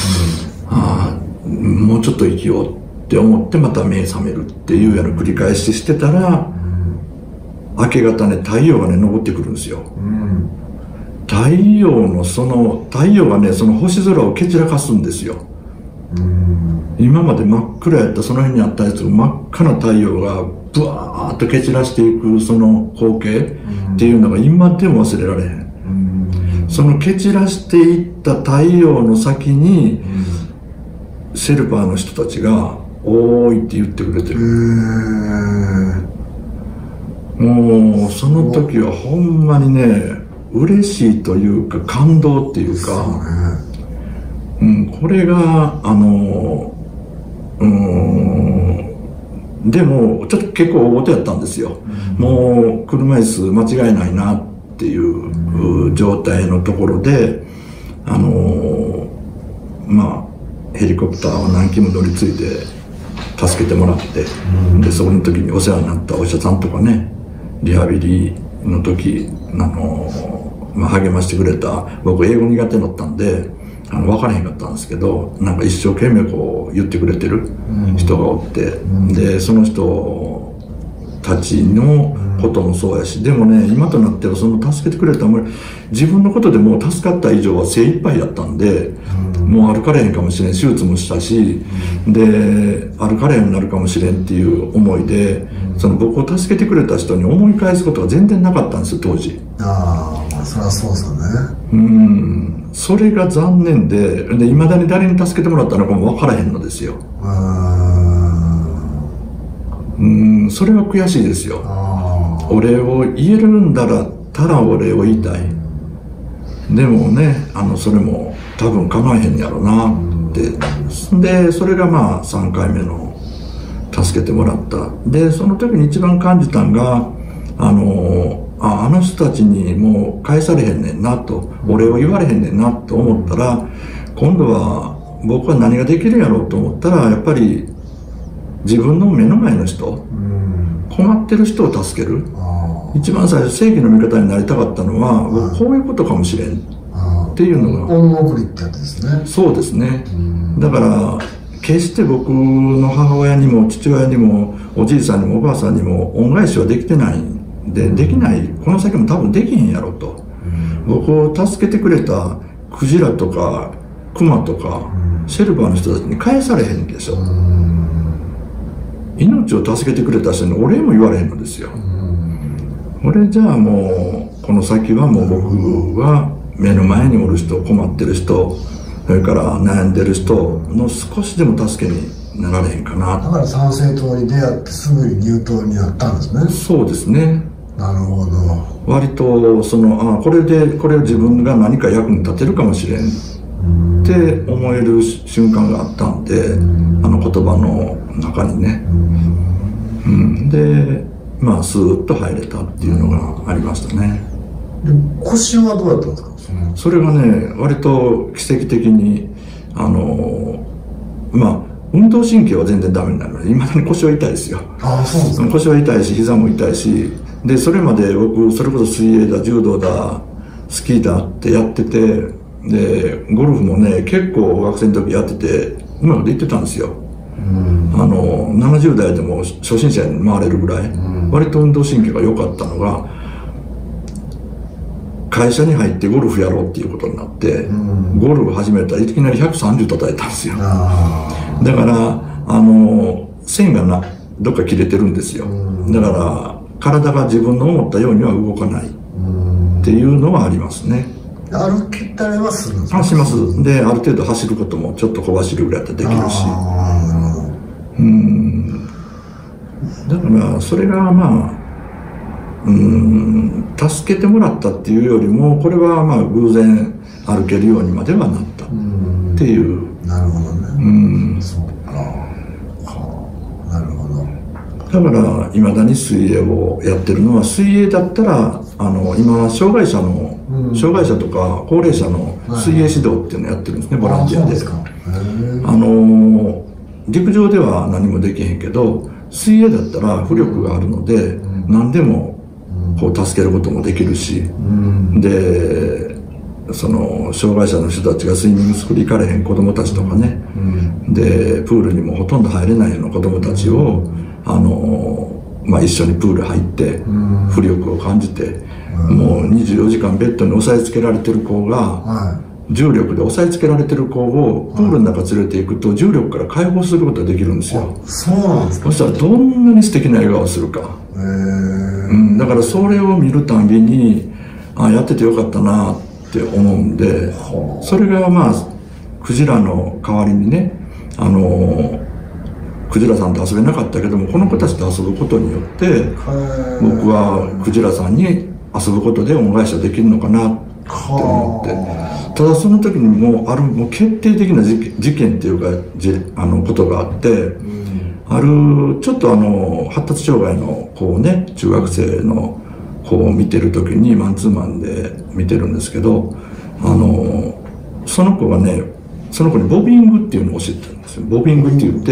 もうちょっと生きようって思ってまた目覚めるっていうような繰り返ししてたら、明け方ね、太陽がね、昇ってくるんですよ。太陽がね、その星空を蹴散らかすんですよ。今まで真っ暗やったその辺にあったやつが真っ赤な太陽がブワーッと蹴散らしていくその光景っていうのが今でも忘れられへん。その蹴散らしていった太陽の先に、シェルパーの人たちが「おーい」って言ってくれてる。もうその時はほんまにね、嬉しいというか感動っていうか、これがでもちょっと結構大事やったんですよ。もう車椅子間違いないなっていう状態のところで、ヘリコプターを何機も乗り継いで助けてもらって、でその時にお世話になったお医者さんとかね、リハビリの時励ましてくれた、僕英語苦手だったんで分からへんかったんですけど、なんか一生懸命こう言ってくれてる人がおって、でその人たちのこともそうやし、でもね、今となってはその助けてくれた、自分のことでもう助かった以上は精一杯やったんで、もう歩かれへんかもしれん、手術もしたし、で歩かれへんようになるかもしれんっていう思いで、その僕を助けてくれた人に思い返すことが全然なかったんですよ、当時。 そりゃそうですよね。 それが残念で、いまだに誰に助けてもらったのかも分からへんのですよ。 それは悔しいですよ。お礼を言えるんだったらお礼を言いたい。でもね、それも多分構えへんやろなって。で、それがまあ3回目の助けてもらった。で、その時に一番感じたんが、あの人たちにもう返されへんねんなと、お礼を言われへんねんなと思ったら、今度は僕は何ができるやろうと思ったら、やっぱり自分の目の前の人、困ってる人を助ける。一番最初、正義の味方になりたかったのは、こういうことかもしれんっていうのが。 恩送りってやつですね。 そうですね。だから、決して僕の母親にも父親にもおじいさんにもおばあさんにも恩返しはできてないんで、できない、この先も多分できへんやろと。僕を助けてくれたクジラとかクマとかシェルパーの人たちに返されへんでしょ。命を助けてくれた人にお礼も言われへんのですよ。俺じゃあもうこの先はもう僕は目の前におる人、困ってる人、それから悩んでる人の少しでも助けになられへんかな。 だから参政党に出会ってすぐに入党になったんですね。 そうですね。 なるほど。 割とこれを自分が何か役に立てるかもしれんって思える瞬間があったんで、あの言葉の中にね。で、まあスーッと入れたっていうのがありましたね。 で腰はどうやったんですか？ それがね、割と奇跡的にまあ運動神経は全然ダメになるので、いまだに腰は痛いですよ。 そうですか。 腰は痛いし、膝も痛いし、でそれまで僕それこそ水泳だ、柔道だ、スキーだってやってて、でゴルフもね結構学生の時やっててうまくいってたんですよ。70代でも初心者に回れるぐらい、割と運動神経が良かったのが、会社に入ってゴルフやろうっていうことになって、ゴルフ始めたらいきなり130叩いたんですよ。だから線がどっか切れてるんですよ。だから体が自分の思ったようには動かないっていうのはありますね。 歩きたりはするんですか？ します。である程度走ることもちょっと小走るぐらいだったらできるし、だからそれがまあ助けてもらったっていうよりも、これはまあ偶然歩けるようにまではなったっていう。 なるほどね。そうか。なるほど。 だからいまだに水泳をやってるのは、水泳だったら今障害者とか高齢者の水泳指導っていうのをやってるんですね、ボランティアで。陸上では何もできへんけど、水泳だったら浮力があるので何でもこう助けることもできるし、でその障害者の人たちがスイミングスクール行かれへん子どもたちとかね、でプールにもほとんど入れないような子どもたちを一緒にプール入って浮力を感じて、もう24時間ベッドに押さえつけられてる子が、重力で押さえつけられてる子をプールの中連れていくと重力から解放することができるんですよ。 そうなんですか。 そしたらどんなに素敵な笑顔をするか。だからそれを見るたんびにやっててよかったなって思うんで、それがまあクジラの代わりにね、クジラさんと遊べなかったけども、この子たちと遊ぶことによって僕はクジラさんに遊ぶことで恩返しができるのかなって思って、ただその時にもう決定的な事件っていうかことがあって、ちょっと発達障害の子をね、中学生の子を見てる時にマンツーマンで見てるんですけど、その子にボビングっていうのを教えてるんですよ。ボビングって言って、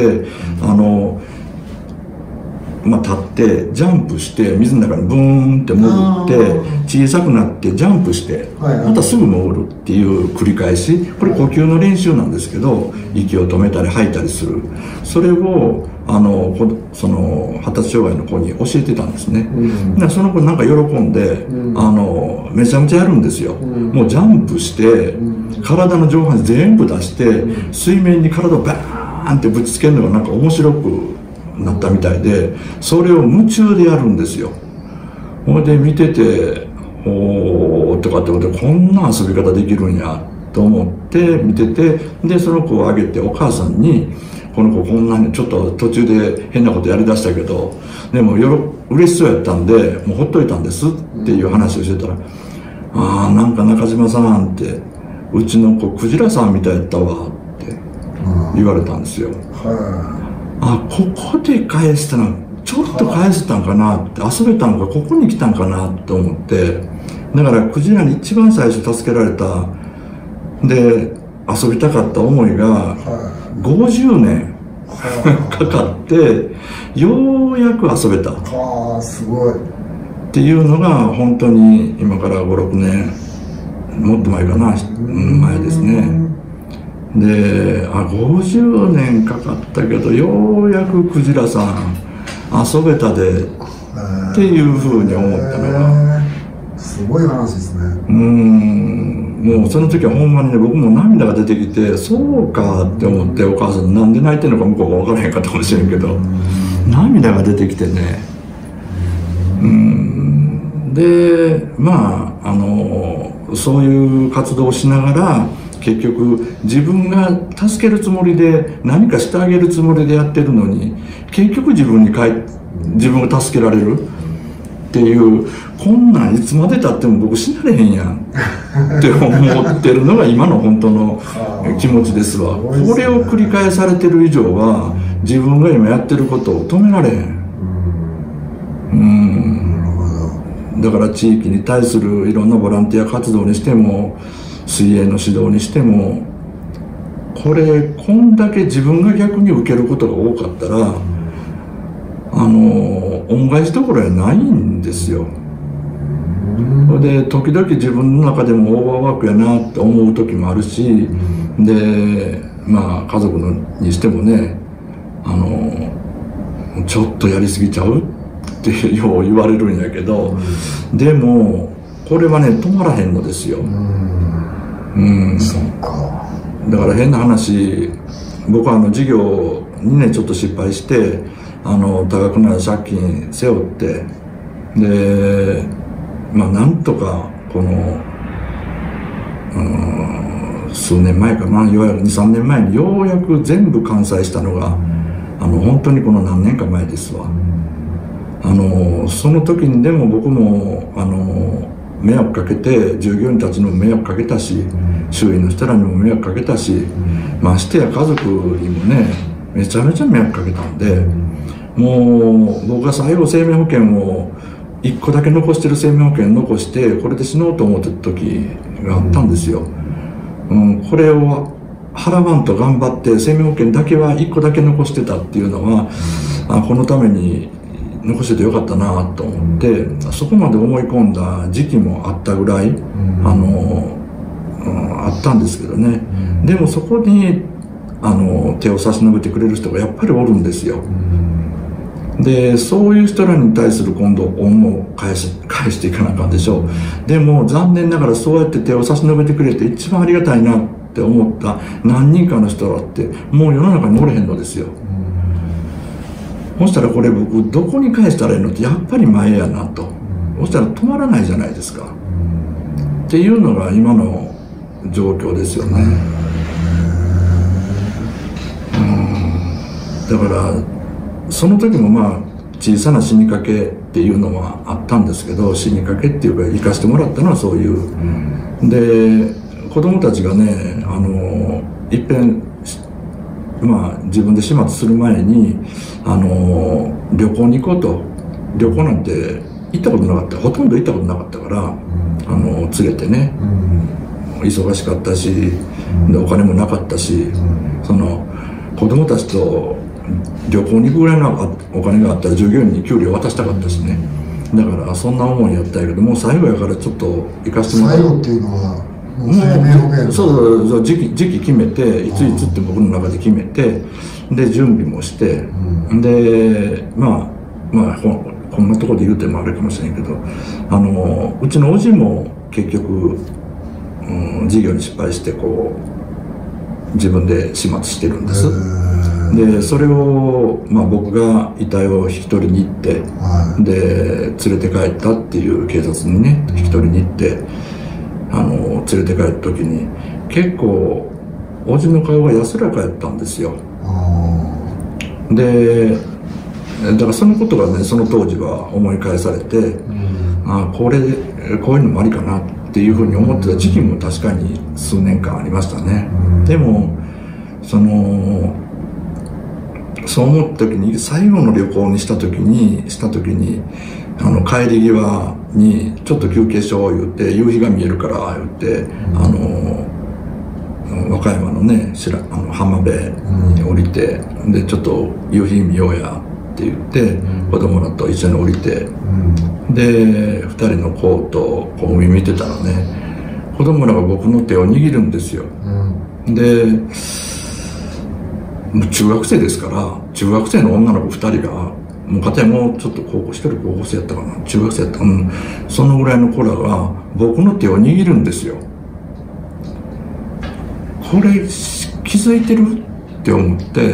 立ってジャンプして水の中にブーンって潜って小さくなってジャンプしてまたすぐ潜るっていう繰り返し、これ呼吸の練習なんですけど、息を止めたり吐いたりする、それをその発達障害の子に教えてたんですね。その子なんか喜んでめちゃめちゃやるんですよ。もうジャンプして体の上半身全部出して水面に体をバーンってぶちつけるのがなんか面白くなったみたいで、それを夢中でやるんですよ。ほいで見てて、おーとかってことで、こんな遊び方できるんやと思って見てて、でその子をあげてお母さんにこの子こんなにちょっと途中で変なことやりだしたけど、でも嬉しそうやったんでもうほっといたんですっていう話をしてたら、ああなんか中島さんってうちの子クジラさんみたいやったわって言われたんですよ。あ、ここで返したのちょっと返せたんかなって、遊べたのかここに来たんかなと思って、だからクジラに一番最初助けられたで遊びたかった思いが50年かかってようやく遊べた。 すごいっていうのが本当に今から5、6年もっと前かな、前ですね。で、50年かかったけどようやくクジラさん遊べたでっていうふうに思ったのがすごい話ですね。 もうその時はほんまにね、僕も涙が出てきて、そうかって思って、お母さんなんで泣いてるのか向こうが分からへんかったかもしれんけど、涙が出てきてね。でまあそういう活動をしながら結局自分が助けるつもりで何かしてあげるつもりでやってるのに、結局自分が助けられるっていう、こんなんいつまでたっても僕死なれへんやんって思ってるのが今の本当の気持ちですわ。これを繰り返されてる以上は自分が今やってることを止められへん。だから地域に対するいろんなボランティア活動にしても水泳の指導にしても、こんだけ自分が逆に受けることが多かったら恩返しどころやないんですよ。で時々自分の中でもオーバーワークやなって思う時もあるし、でまあ家族にしてもねちょっとやりすぎちゃうってよう言われるんやけど、でもこれはね止まらへんのですよ。 そうか。 だから変な話、僕は事業にねちょっと失敗して多額な借金背負って、でまあなんとかこの数年前かな、いわゆる 2、3年前にようやく全部完済したのが本当にこの何年か前ですわ。その時にでも僕も迷惑かけて、従業員たちにも迷惑かけたし、周囲の人らにも迷惑かけたし、ましてや家族にもねめちゃめちゃ迷惑かけたんで、もう僕が最後生命保険を1個だけ残してる生命保険残して、これで死のうと思ってた時があったんですよ。これを払わんと頑張って生命保険だけは1個だけ残してたっていうのは、このために残しててよかったなと思って、そこまで思い込んだ時期もあったぐらい、あったんですけどね。でもそこに手を差し伸べてくれる人がやっぱりおるんですよ。でそういう人らに対する今度恩を返していかなあかんでしょう。でも残念ながらそうやって手を差し伸べてくれて一番ありがたいなって思った何人かの人らってもう世の中におれへんのですよ。そしたらこれ僕どこに返したらいいのって、やっぱり前やなと。そしたら止まらないじゃないですかっていうのが今の状況ですよね。だからその時もまあ小さな死にかけっていうのはあったんですけど、死にかけっていうか生かしてもらったのはそういう、で子供たちがねいっぺんまあ自分で始末する前に旅行に行こうと。旅行なんて行ったことなかった、ほとんど行ったことなかったから、連れてね、忙しかったし、でお金もなかったし、その子供たちと旅行に行くぐらいのお金があったら従業員に給料渡したかったしね。だからそんな思いやったんやけど、もう最後やからちょっと行かせてもらう。 最後っていうのはもう生命保険、 そう時期決めて、いついつって僕の中で決めて、で準備もして、でまあこんなところで言うてもあれかもしれんけど、うちのおじも結局、事業に失敗してこう自分で始末してるんです。でそれを、まあ、僕が遺体を引き取りに行って、で連れて帰ったっていう警察にね引き取りに行って連れて帰った時に結構おじの顔が安らかやったんですよ。 でだからそのことがねその当時は思い返されて、こういうのもありかなっていうふうに思ってた時期も確かに数年間ありましたね。でもそう思った時に最後の旅行にした時に帰り際にちょっと休憩しよう言って夕日が見えるから言って和歌山のね浜辺に降りて、でちょっと夕日見ようやって言って子供らと一緒に降りて、で2人のコートをこう海見てたらね子供らが僕の手を握るんですよ。で中学生ですから中学生の女の子2人がもう片やもうちょっと1人高校生やったかな中学生やったかな、そのぐらいの子らが僕の手を握るんですよ。これ気づいてるって思って、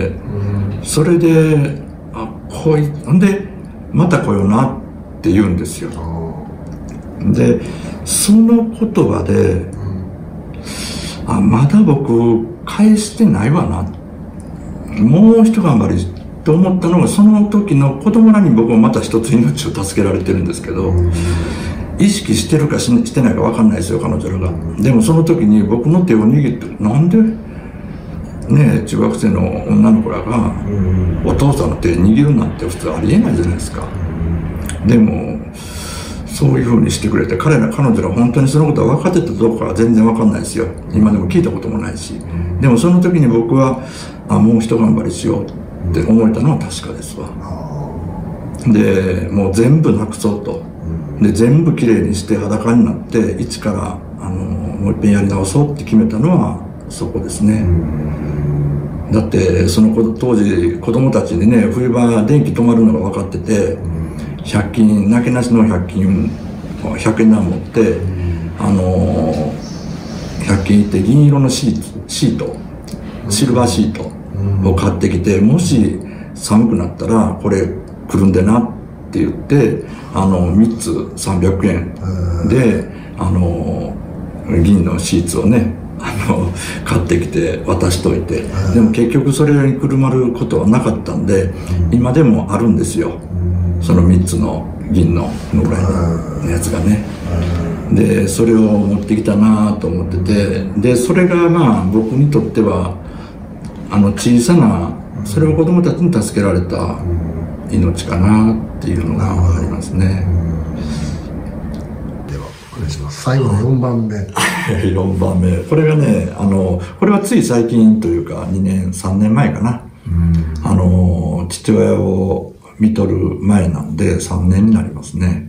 それでんでまた来ようなって言うんですよ。でその言葉で、まだ僕返してないわな、もう一頑張りと思ったのがその時の子供らに僕もまた一つ命を助けられてるんですけど、意識してるかしてないか分かんないですよ彼女らが。でもその時に僕の手を握ってなんでね中学生の女の子らがお父さんの手を握るなんて普通ありえないじゃないですか。でもそういうふうにしてくれて彼女ら本当にそのことは分かってたどうかは全然分かんないですよ。今でも聞いたこともないし、でもその時に僕はもう一頑張りしようって思えたのは確かですわ。でもう全部なくそうと、で全部きれいにして裸になって一からもう一遍やり直そうって決めたのはそこですね。だってその当時子供たちにね冬場電気止まるのが分かってて100均なけなしの100均100円玉持って100均行って銀色のシートシルバーシートを買ってきて、もし寒くなったらこれくるんでなって言って3つ300円で銀のシーツをね買ってきて渡しといて、でも結局それにくるまることはなかったんで今でもあるんですよ、その3つの銀のぐらいのやつがね。でそれを持ってきたなと思ってて、でそれが僕にとっては小さなそれを子供たちに助けられた命かなっていうのがありますね。 ではお願いします。最後の4番目 4番目これがねこれはつい最近というか2年3年前かな、父親を見とる前なんで3年になりますね。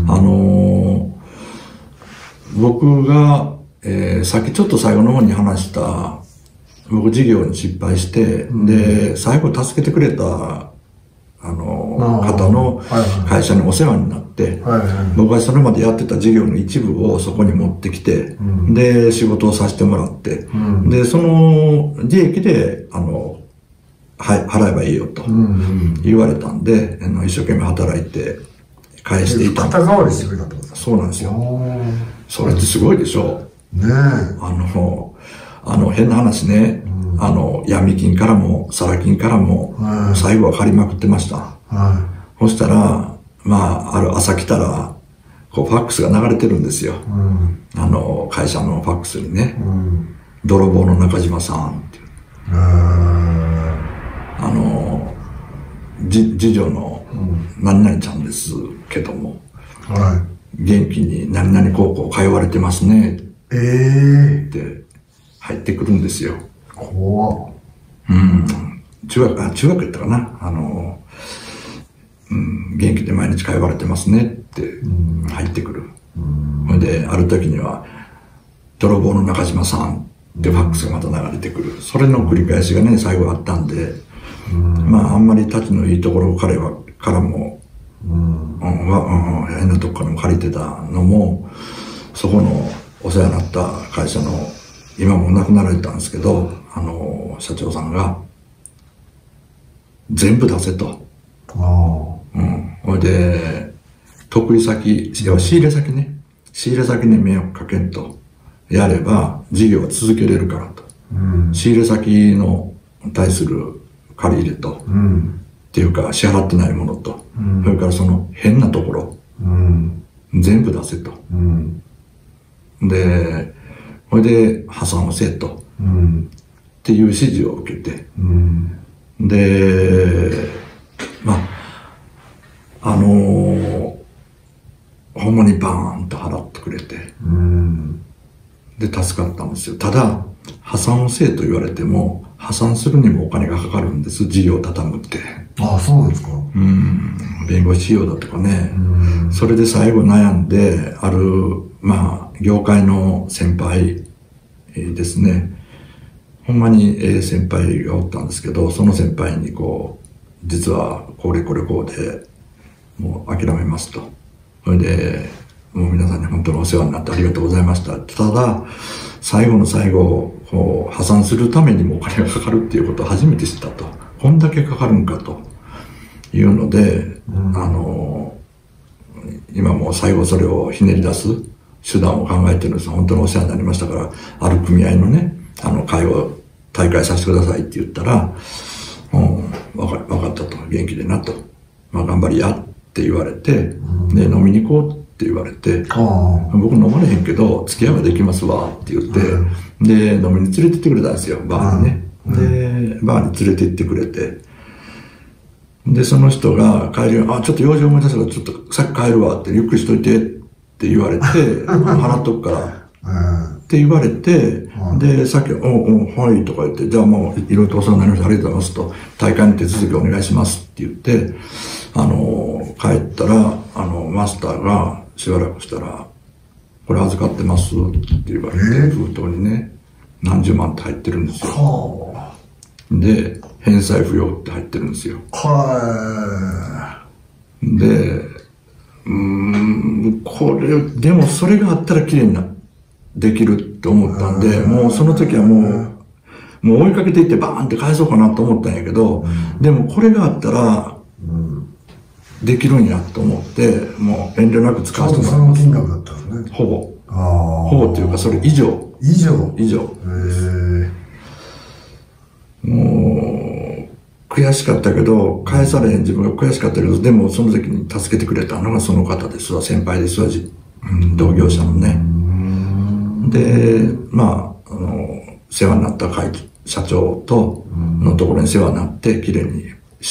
僕が、さっきちょっと最後の方に話した僕事業に失敗して、で最後助けてくれた方の会社にお世話になって、僕はそれまでやってた事業の一部をそこに持ってきて、で仕事をさせてもらって、でその利益で払えばいいよと言われたんで、一生懸命働いて返していた。 肩代わりしてくれたってことですか？ そうなんですよ。それってすごいでしょう。 ねえ。 変な話ね、闇金からもサラ金からも最後は借りまくってました。そしたらある朝来たらファックスが流れてるんですよ。会社のファックスにね、泥棒の中島さんっていう。次女の何々ちゃんですけども、元気に何々高校通われてますねって入ってくるんですよ。 怖っ。 中学やったかな。元気で毎日通われてますねって入ってくる。それである時には泥棒の中島さんってファックスがまた流れてくる。それの繰り返しがね最後あったんで、あんまり立ちのいいところからも変なとこからも借りてたのも、そこのお世話になった会社の今も亡くなられたんですけど、社長さんが全部出せと。それで得意先、仕入れ先に迷惑かけんとやれば事業は続けれるからと、仕入れ先の対する借り入れと、っていうか支払ってないものと、それからその変なところ、全部出せと、でそれで破産をせえと、っていう指示を受けて、でほんまにバーンと払ってくれて、で助かったんですよ。ただ破産をせえと言われても破産するにもお金がかかるんです、事業を畳むって。 ああ、そうなんですか。 弁護士費用だとかね。それで最後悩んで、ある業界の先輩ですね、ほんまに先輩がおったんですけど、その先輩に実はこれこうでもう諦めますと。それでもう皆さんに本当にお世話になってありがとうございました。ただ最後の最後破産するためにもお金がかかるっていうことを初めて知ったと。こんだけかかるんかというので、今もう最後それをひねり出す手段を考えてるんです。本当にお世話になりましたから、ある組合のね会を大会させてくださいって言ったら、分かったと、元気でなと、頑張りやって言われて、で飲みに行こうって言われて、僕飲まれへんけど付き合いはできますわって言って、で飲みに連れてってくれたんですよ、バーにね。でバーに連れて行ってくれて、でその人が帰りちょっと用事思い出したからちょっとさっき帰るわって、ゆっくりしといてって言われて払っとくからって言われて、でさっき「はい」とか言って、じゃあもういろいろとお世話になりました、ありがとうございますと、大会の手続きお願いしますって言って帰ったらマスターがしばらくしたら「これ預かってます」って言われて、封筒にね何十万って入ってるんですよ。で返済不要って入ってるんですよ。でこれでもそれがあったら綺麗にできるって思ったんで、もうその時はもう追いかけていってバーンって返そうかなと思ったんやけど、でもこれがあったらできるんやと思って、もう遠慮なく使わせてもらいます。 その金額だったんですね。 ほぼっていうかそれ以上。もう悔しかったけど、返されへん自分が悔しかったけど、でもその時に助けてくれたのがその方ですわ、先輩ですわ、同業者のね。で世話になった社長とのところに世話になってきれいにして、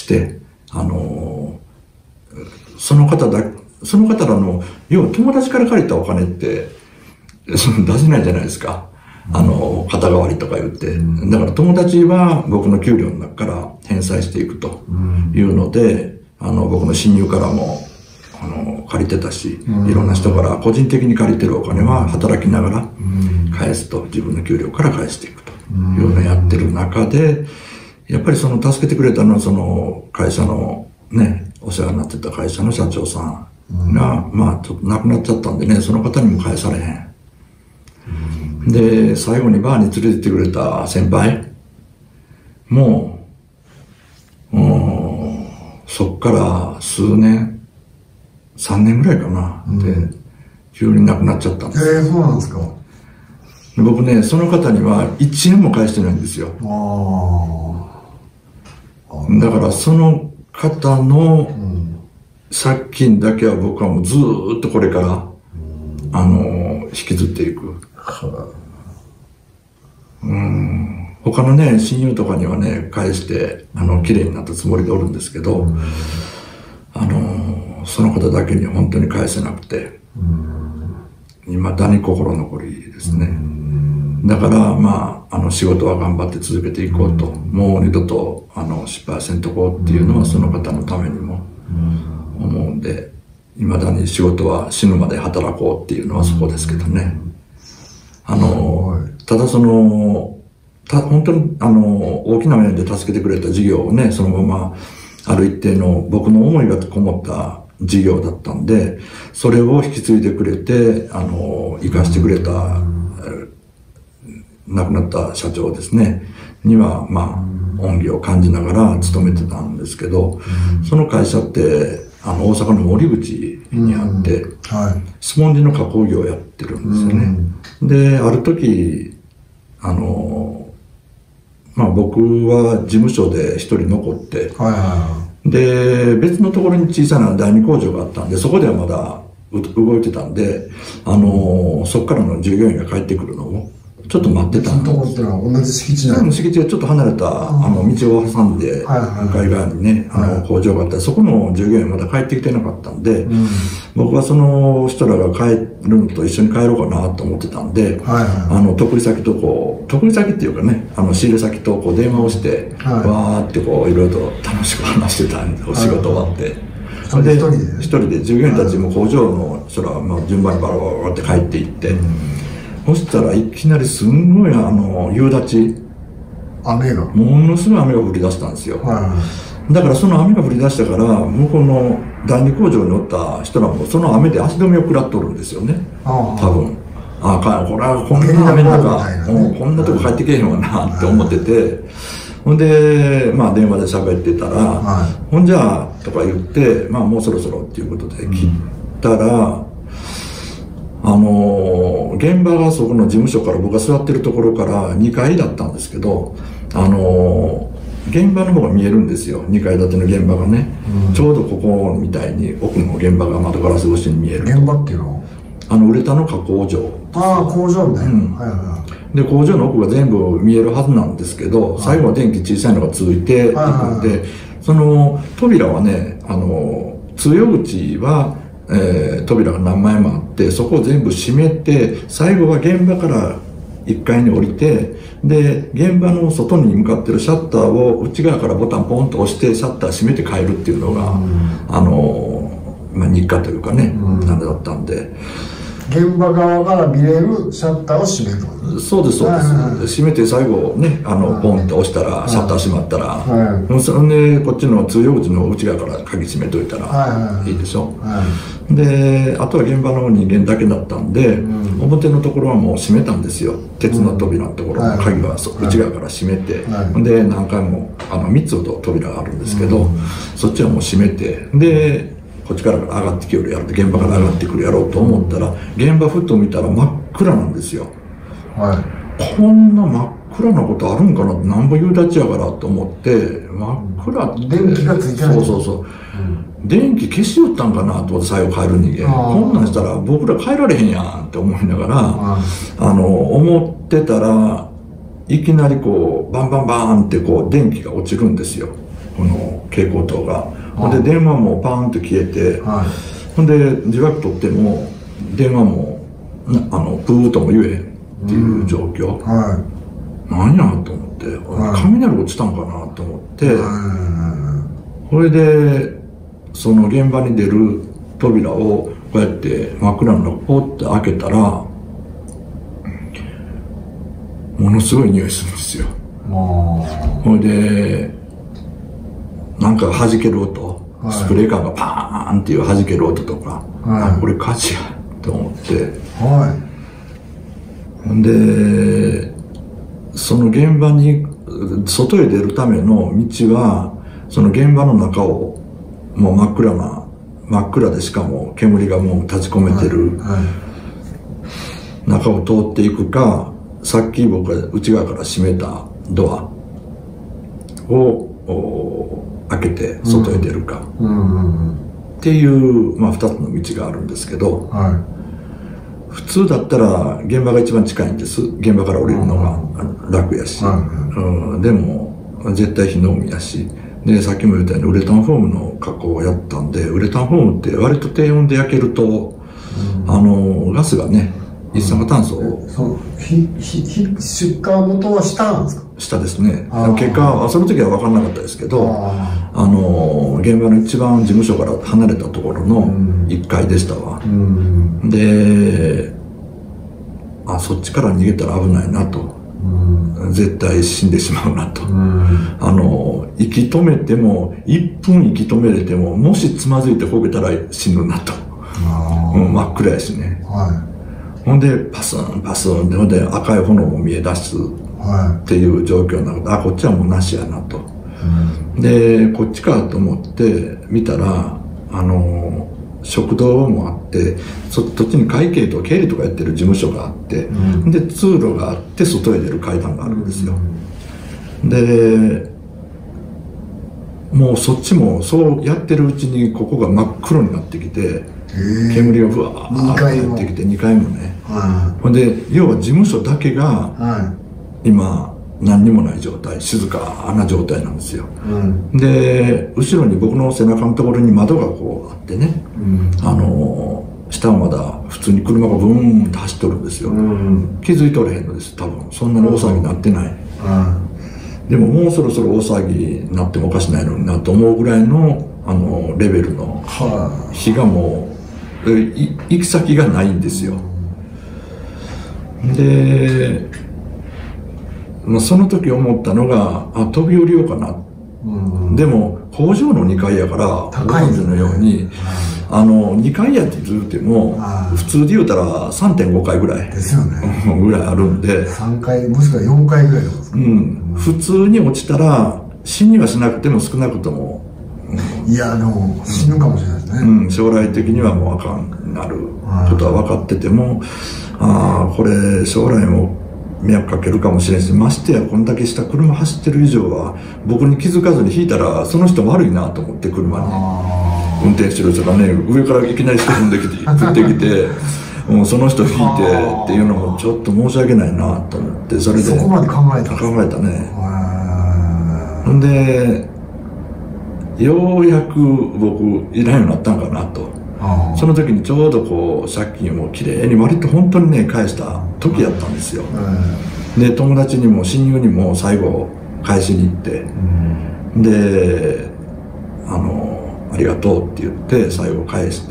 その方らの要は友達から借りたお金って出せないじゃないですか。肩代わりとか言って、だから友達は僕の給料の中から返済していくというので、僕の親友からも借りてたし、いろんな人から個人的に借りてるお金は働きながら返すと、自分の給料から返していくというのをやってる中で、やっぱりその助けてくれたのはその会社のね、お世話になってた会社の社長さんがちょっと亡くなっちゃったんでね、その方にも返されへん。で最後にバーに連れてってくれた先輩もそっから数年、3年ぐらいかな、で急に亡くなっちゃったんです。 そうなんですか。 僕ね、その方には1円も返してないんですよ。だからその方の借金だけは僕はもうずーっとこれから引きずっていく。他のね親友とかにはね返して綺麗になったつもりでおるんですけど、その方だけに本当に返せなくて、未だに心残りですね。だから仕事は頑張って続けていこうと、もう二度と失敗せんとこうっていうのはその方のためにも思うんで、未だに仕事は死ぬまで働こうっていうのはそこですけどね。ただ本当に大きな面で助けてくれた事業をね、そのままある一定の僕の思いがこもった事業だったんで、それを引き継いでくれて生かしてくれた亡くなった社長ですねには恩義を感じながら勤めてたんですけど、その会社って大阪の森口にあって、スポンジの加工業をやってるんですよね。である時僕は事務所で一人残って、で別のところに小さな第二工場があったんで、そこではまだ動いてたんで、そこからの従業員が帰ってくるのをちょっと待ってたんです。 そのところっていうのは同じ敷地内？ 敷地がちょっと離れた道を挟んで向かい側にね工場があって、そこの従業員まだ帰ってきてなかったんで、僕はその人らが帰るのと一緒に帰ろうかなと思ってたんで、得意先と得意先っていうかね、仕入れ先と電話をして、わーっていろいろと楽しく話してたんで、お仕事終わって。一人で従業員たちも工場の人らが順番にバラバラって帰っていって、そしたらいきなりすんごい夕立、 雨がものすごい雨が降り出したんですよ。だからその雨が降り出したから、向こうの第二工場におった人らもその雨で足止めを食らっとるんですよね、多分。これはこんな雨の中、こんなとこ帰ってけへんわなって思ってて、ほんで電話で喋ってたら、ほんじゃあとか言って、もうそろそろっていうことで切ったら、現場がそこの事務所から僕が座ってるところから2階だったんですけど、現場の方が見えるんですよ、2階建ての現場がね、ちょうどここみたいに奥の現場が窓ガラス越しに見える。 現場っていうの？ ウレタンの加工場。 工場みたいな。 で工場の奥が全部見えるはずなんですけど、最後は電気小さいのがついていくんで、その扉はね、通用口は扉が何枚もあって、そこを全部閉めて、最後は現場から1階に降りて、で現場の外に向かってるシャッターを内側からボタンポンと押してシャッター閉めて帰るっていうのが、日課というかね、なんだったんで、 現場側から見れるシャッターを閉めると。 そうですそうです、閉めて最後ねポンって押したらシャッター閉まったら、それでこっちの通用口の内側から鍵閉めといたらいいでしょ。であとは現場の人間だけだったんで、表のところはもう閉めたんですよ、鉄の扉のところの鍵は内側から閉めて、で何回も3つの扉があるんですけど、そっちはもう閉めて、でこっちから上がってきよるやろう、現場から上がってくるやろうと思ったら、現場ふっと見たら真っ暗なんですよ。こんな真っ暗なことあるんかなって、なんぼ夕立やからと思って、真っ暗って電気がついてない。 そう、電気消しよったんかなと思って、最後帰る人間、こんなんしたら僕ら帰られへんやんって思いながら思ってたら、いきなりバンバンバーンって電気が落ちるんですよ、この蛍光灯が。ほんで電話もパーンと消えて、ほんで自爆取っても電話もプーとも言えへんっていう状況、何やと思って、雷落ちたんかなと思って、それでその現場に出る扉をこうやって真っ暗の中ポッて開けたら、ものすごい匂いするんですよ。それでなんか弾ける音、スプレー缶がパーンっていう弾ける音とか、これ火事やと思って、ほんでその現場に外へ出るための道は、その現場の中をもう真っ暗で、しかも煙がもう立ち込めてる中を通っていくか、さっき僕が内側から閉めたドアを開けて外へ出るかっていう2つの道があるんですけど、普通だったら現場が一番近いんです、現場から降りるのが楽やし、でも絶対火の海やし、でさっきも言ったようにウレタンフォームの加工をやったんで、ウレタンフォームって割と低温で焼けるとガスがね、一酸化炭素を出火元は下なんですか？ 下ですね。結果はその時は分からなかったですけど、現場の一番事務所から離れたところの1階でしたわ。でそっちから逃げたら危ないなと、絶対死んでしまうなと、息止めても1分息止めれても、もしつまずいて焦げたら死ぬなと、真っ暗やしね、ほんでパスンパスンで、ほんで赤い炎も見え出すっていう状況なので、こっちはもうなしやなと、でこっちかと思って見たら食堂もあって、そっちに会計と経理とかやってる事務所があって、で通路があって外へ出る階段があるんですよ。 でもうそっちもそうやってるうちにここが真っ黒になってきて、煙がふわーって入ってきて、2階もね、ほんで要は事務所だけが今何にもない状態、静かな状態なんですよ、で後ろに僕の背中のところに窓がこうあってね、下はまだ普通に車がブーンって走っとるんですよ、気づいとれへんのです。多分そんなに大騒ぎになってない、でももうそろそろ大騒ぎになってもおかしないのになと思うぐらいのレベルの火がもう行き先がないんですよ。で、その時思ったのが飛び降りようかな、でも工場の2階やからご存知のように、2階やって言うても普通で言うたら 3.5 階ぐらいですよねぐらいあるんで、 3階もしくは4階ぐらいですか、 普通に落ちたら死にはしなくても少なくとも、 いやでも死ぬかもしれないですね、 将来的にはもうあかんなることは分かってても、これ将来も迷惑かけるかもしれんし、ましてやこんだけ下車走ってる以上は僕に気づかずに引いたらその人悪いなと思って、車に運転してる人がね、上からいきなり人踏んできて降ってきてその人引いてっていうのもちょっと申し訳ないなと思って、それでそこまで考えたね。ほんでようやく僕いらんようになったんかなと。その時にちょうどこう借金をきれいに割と本当にね返した時やったんですよ、で友達にも親友にも最後返しに行って、でありがとうって言って最後返して、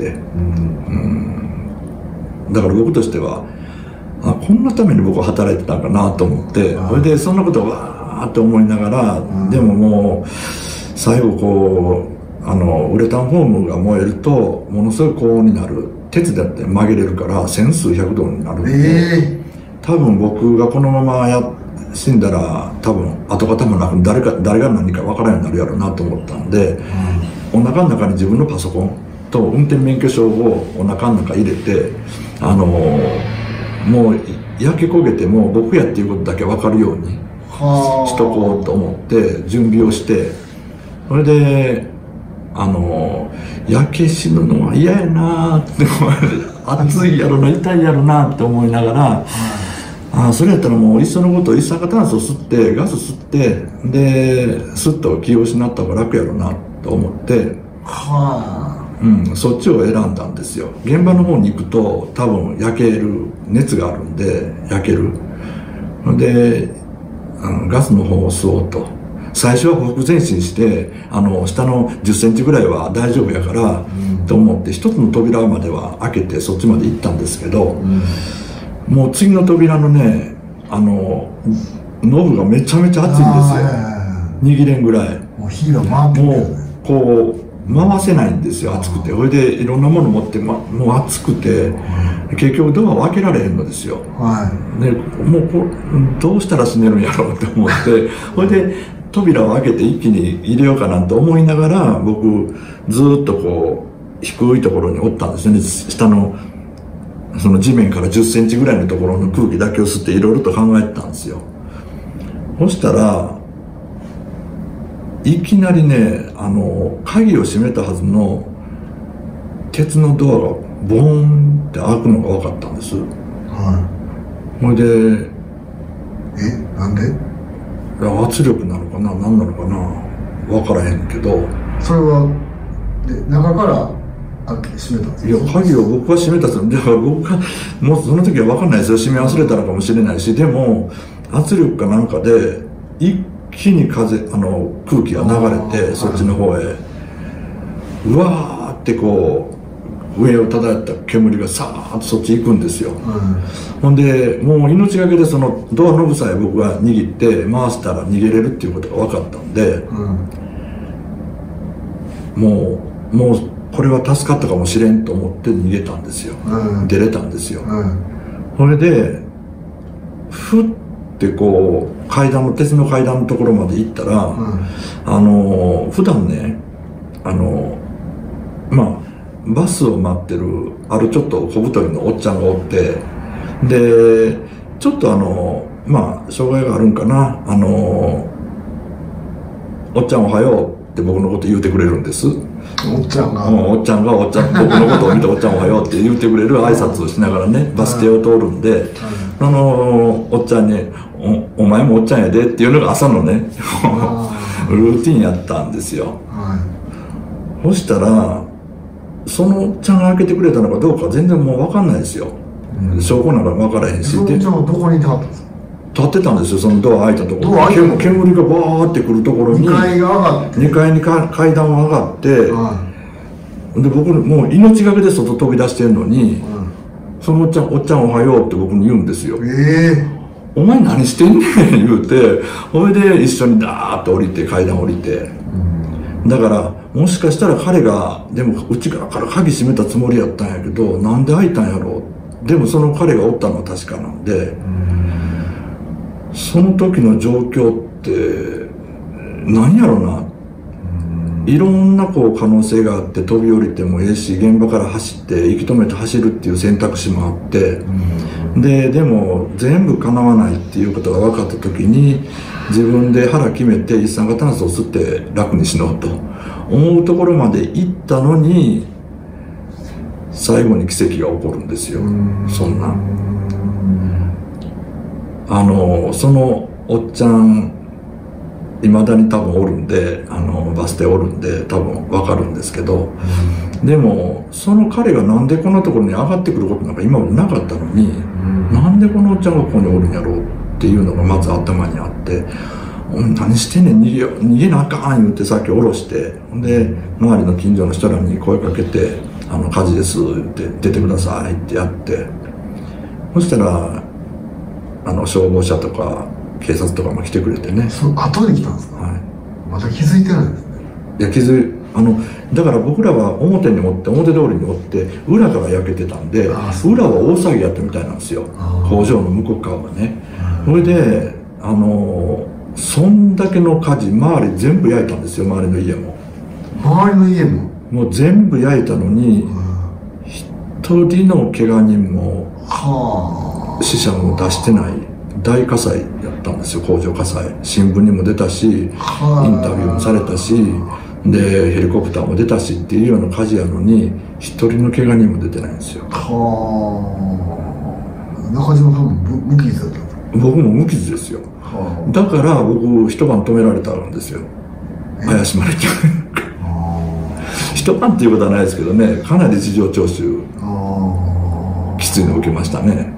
だから僕としてはこんなために僕は働いてたんかなと思って、それでそんなことをわーって思いながら、でももう最後こうウレタンフォームが燃えるとものすごい高温になる、鉄だって曲げれるから千数百度になるんで、多分僕がこのまま死んだら多分跡形もなく誰が何か分からんようになるやろうなと思ったんで、お腹の中に自分のパソコンと運転免許証をお腹の中入れて、もう焼け焦げても僕やっていうことだけ分かるようにしとこうと思って準備をして、それで焼け死ぬのは嫌やなって暑いやろな痛いやろなって思いながら、それやったらもういっそのこと一酸化炭素吸ってガス吸ってですっと気を失った方が楽やろなと思って、そっちを選んだんですよ。現場の方に行くと多分焼ける熱があるんで焼けるでガスの方を吸おうと。最初はほふ前進して下の10センチぐらいは大丈夫やから、と思って一つの扉までは開けてそっちまで行ったんですけど、もう次の扉のねノブがめちゃめちゃ熱いんですよ、握れんぐらい。 もう火が回ってる、 もうこう回せないんですよ、熱くて。それでいろんなもの持って、もう熱くて結局ドアを開けられへんのですよ、でもうどうしたら死ねるんやろうと思ってそれで扉を開けて一気に入れようかなと思いながら、僕ずっとこう低いところにおったんですよね。下のその地面から10センチぐらいのところの空気だけを吸っていろいろと考えてたんですよ。そしたらいきなりね鍵を閉めたはずの鉄のドアがボーンって開くのが分かったんです。ほいでなんで圧力なのかな何なのかな分からへんけど、 それは中から閉めたんですか？ いや鍵を僕は閉めたんですよ。だから僕がもうその時は分かんないですよ、閉め忘れたのかもしれないし、でも圧力かなんかで一気に空気が流れてそっちの方へうわーってこう上を漂った煙がさーっとそっち行くんですよ、ほんでもう命がけでそのドアノブさえ僕が握って回したら逃げれるっていうことが分かったんで、もうこれは助かったかもしれんと思って逃げたんですよ、出れたんですよ、それでふってこう鉄の階段のところまで行ったら、普段ねバスを待ってるあるちょっと小太りのおっちゃんがおって、でちょっと障害があるんかな、 おっちゃんおはようって僕のこと言うてくれるんです。 おっちゃんが僕のことを見ておっちゃんおはようって言うてくれる挨拶をしながらね、バス停を通るんで、おっちゃんにお前もおっちゃんやでっていうのが朝のねルーティンやったんですよ。そしたらそのおっちゃんが開けてくれたのかどうか全然もう分かんないですよ。証拠なんか分からへんし。 そのおっちゃんはどこにいてはったんですか？ 立ってたんですよ、そのドア開いたところ。煙がバーってくるところに 2階が上がって、 2階に階段を上がって、で僕もう命がけで外飛び出してるのに、そのおっちゃんおはようって僕に言うんですよ。お前何してんねん言うて、それで一緒にダーッと降りて、階段降りて、だからもしかしたら彼がでも内側から鍵閉めたつもりやったんやけど、なんで開いたんやろう。でもその彼がおったのは確かなんで、その時の状況って何やろな、いろんな可能性があって、飛び降りてもええし、現場から走って息止めて走るっていう選択肢もあって、でも全部叶わないっていうことが分かった時に、自分で腹決めて一酸化炭素を吸って楽に死のうと思うところまで行ったのに、最後に奇跡が起こるんですよ。そんなそのおっちゃんいまだに多分おるんで、バス停おるんで多分分かるんですけど、でもその彼がなんでこんなところに上がってくることなんか今までなかったのに、なんでこのおっちゃんがここにおるんやろうっていうのがまず頭にあって、何してんねん、逃げなあかん言ってさっき下ろして、で周りの近所の人らに声かけて「火事です」って「出てください」ってやって、そしたら消防車とか警察とかも来てくれてね。 後で来たんですか？まだ気づいてないんですね。 いやだから僕らは表におって、表通りにおって裏から焼けてたんで、裏は大騒ぎやったみたいなんですよ、工場の向こう側がね。それでそんだけの火事、周り全部焼いたんですよ。周りの家ももう全部焼いたのに、一人の怪我人も死者も出してない大火災やったんですよ。工場火災、新聞にも出たし、インタビューもされたし、でヘリコプターも出たしっていうような火事やのに、一人の怪我人も出てないんですよ。 中島さんも無傷だったんですか？ 僕も無傷ですよ。だから僕一晩止められたんですよ、怪しまれて一晩っていうことはないですけどね、かなり事情聴取きついのを受けましたね。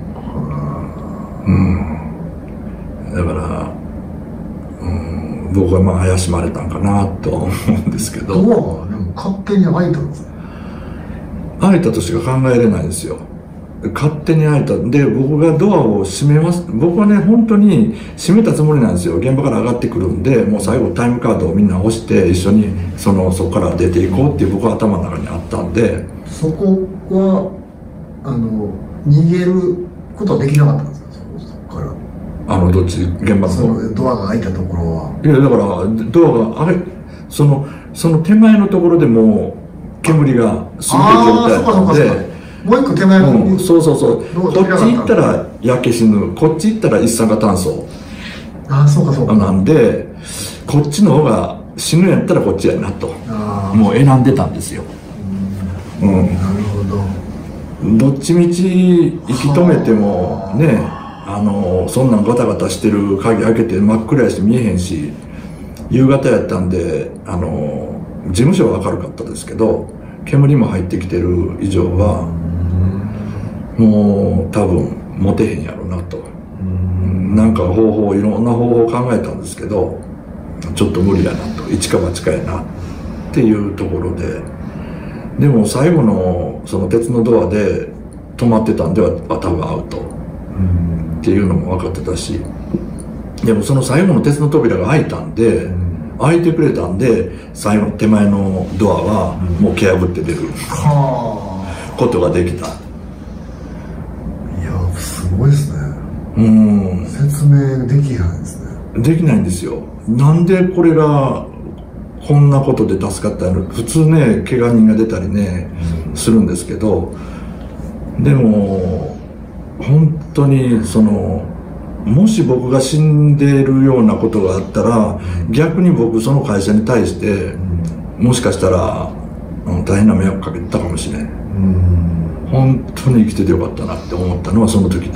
だから、僕は怪しまれたんかなと思うんですけど。 ドアはでも勝手に開いたんですか？ 開いたとしか考えれないんですよ。勝手に開いたんで、僕がドアを閉めます。僕はね、本当に閉めたつもりなんですよ。現場から上がってくるんで、もう最後タイムカードをみんな押して一緒にそこから出ていこうっていう僕は頭の中にあったんで。 そこは逃げることはできなかったんですか？そこからどっち、現場のドアが開いたところは。 いや、だからドアがその手前のところでもう煙がすごい状態だったんで、 もう一個手前の、 そうこっち行ったら焼け死ぬ、こっち行ったら一酸化炭素なんで、こっちの方が死ぬんやったらこっちやなともう選んでたんですよ。 なるほど。 どっちみち息止めてもね、そんなんガタガタしてる、鍵開けて真っ暗やし見えへんし、夕方やったんで事務所は明るかったですけど、煙も入ってきてる以上はもう多分持てへんやろなと。なんかいろんな方法を考えたんですけど、ちょっと無理やなと、一か八かやなっていうところで、でも最後のその鉄のドアで止まってたんでは多分アウトっていうのも分かってたし、でもその最後の鉄の扉が開いたんで、開いてくれたんで、最後の手前のドアはもう蹴破って出ることができた。 いや、すごいですね。説明できないですね。 できないんですよ。なんでこれがこんなことで助かったの？普通ね、怪我人が出たりね、するんですけど、でも本当にもし僕が死んでるようなことがあったら、逆に僕その会社に対して、もしかしたら大変な迷惑かけてたかもしれん。本当に生きててよかったなって思ったのはその時です。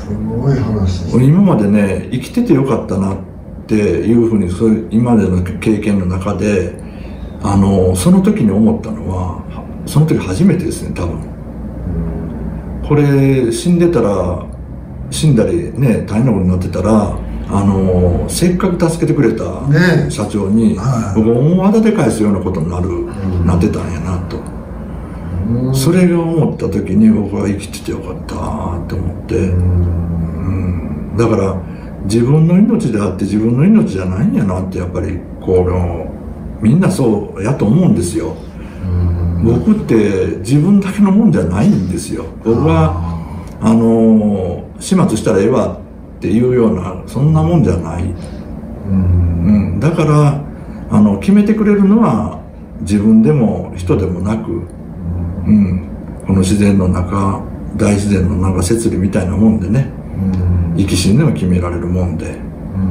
すごい話です。 今までね、生きててよかったなっていうふうに、そういう今までの経験の中でその時に思ったのは、その時初めてですね、多分。これ死んだりね、大変なことになってたら、せっかく助けてくれた社長に、僕大技で返すようなことになってたんやなと。それが思った時に、僕は生きててよかったって思って、だから自分の命であって自分の命じゃないんやなって、やっぱりみんなそうやと思うんですよ。僕って自分だけのもんじゃないんですよ。僕は始末したらええわっていうような、そんなもんじゃない。だから決めてくれるのは自分でも人でもなく、この自然の中、大自然の中、摂理みたいなもんでね、生き死んでも決められるもんで、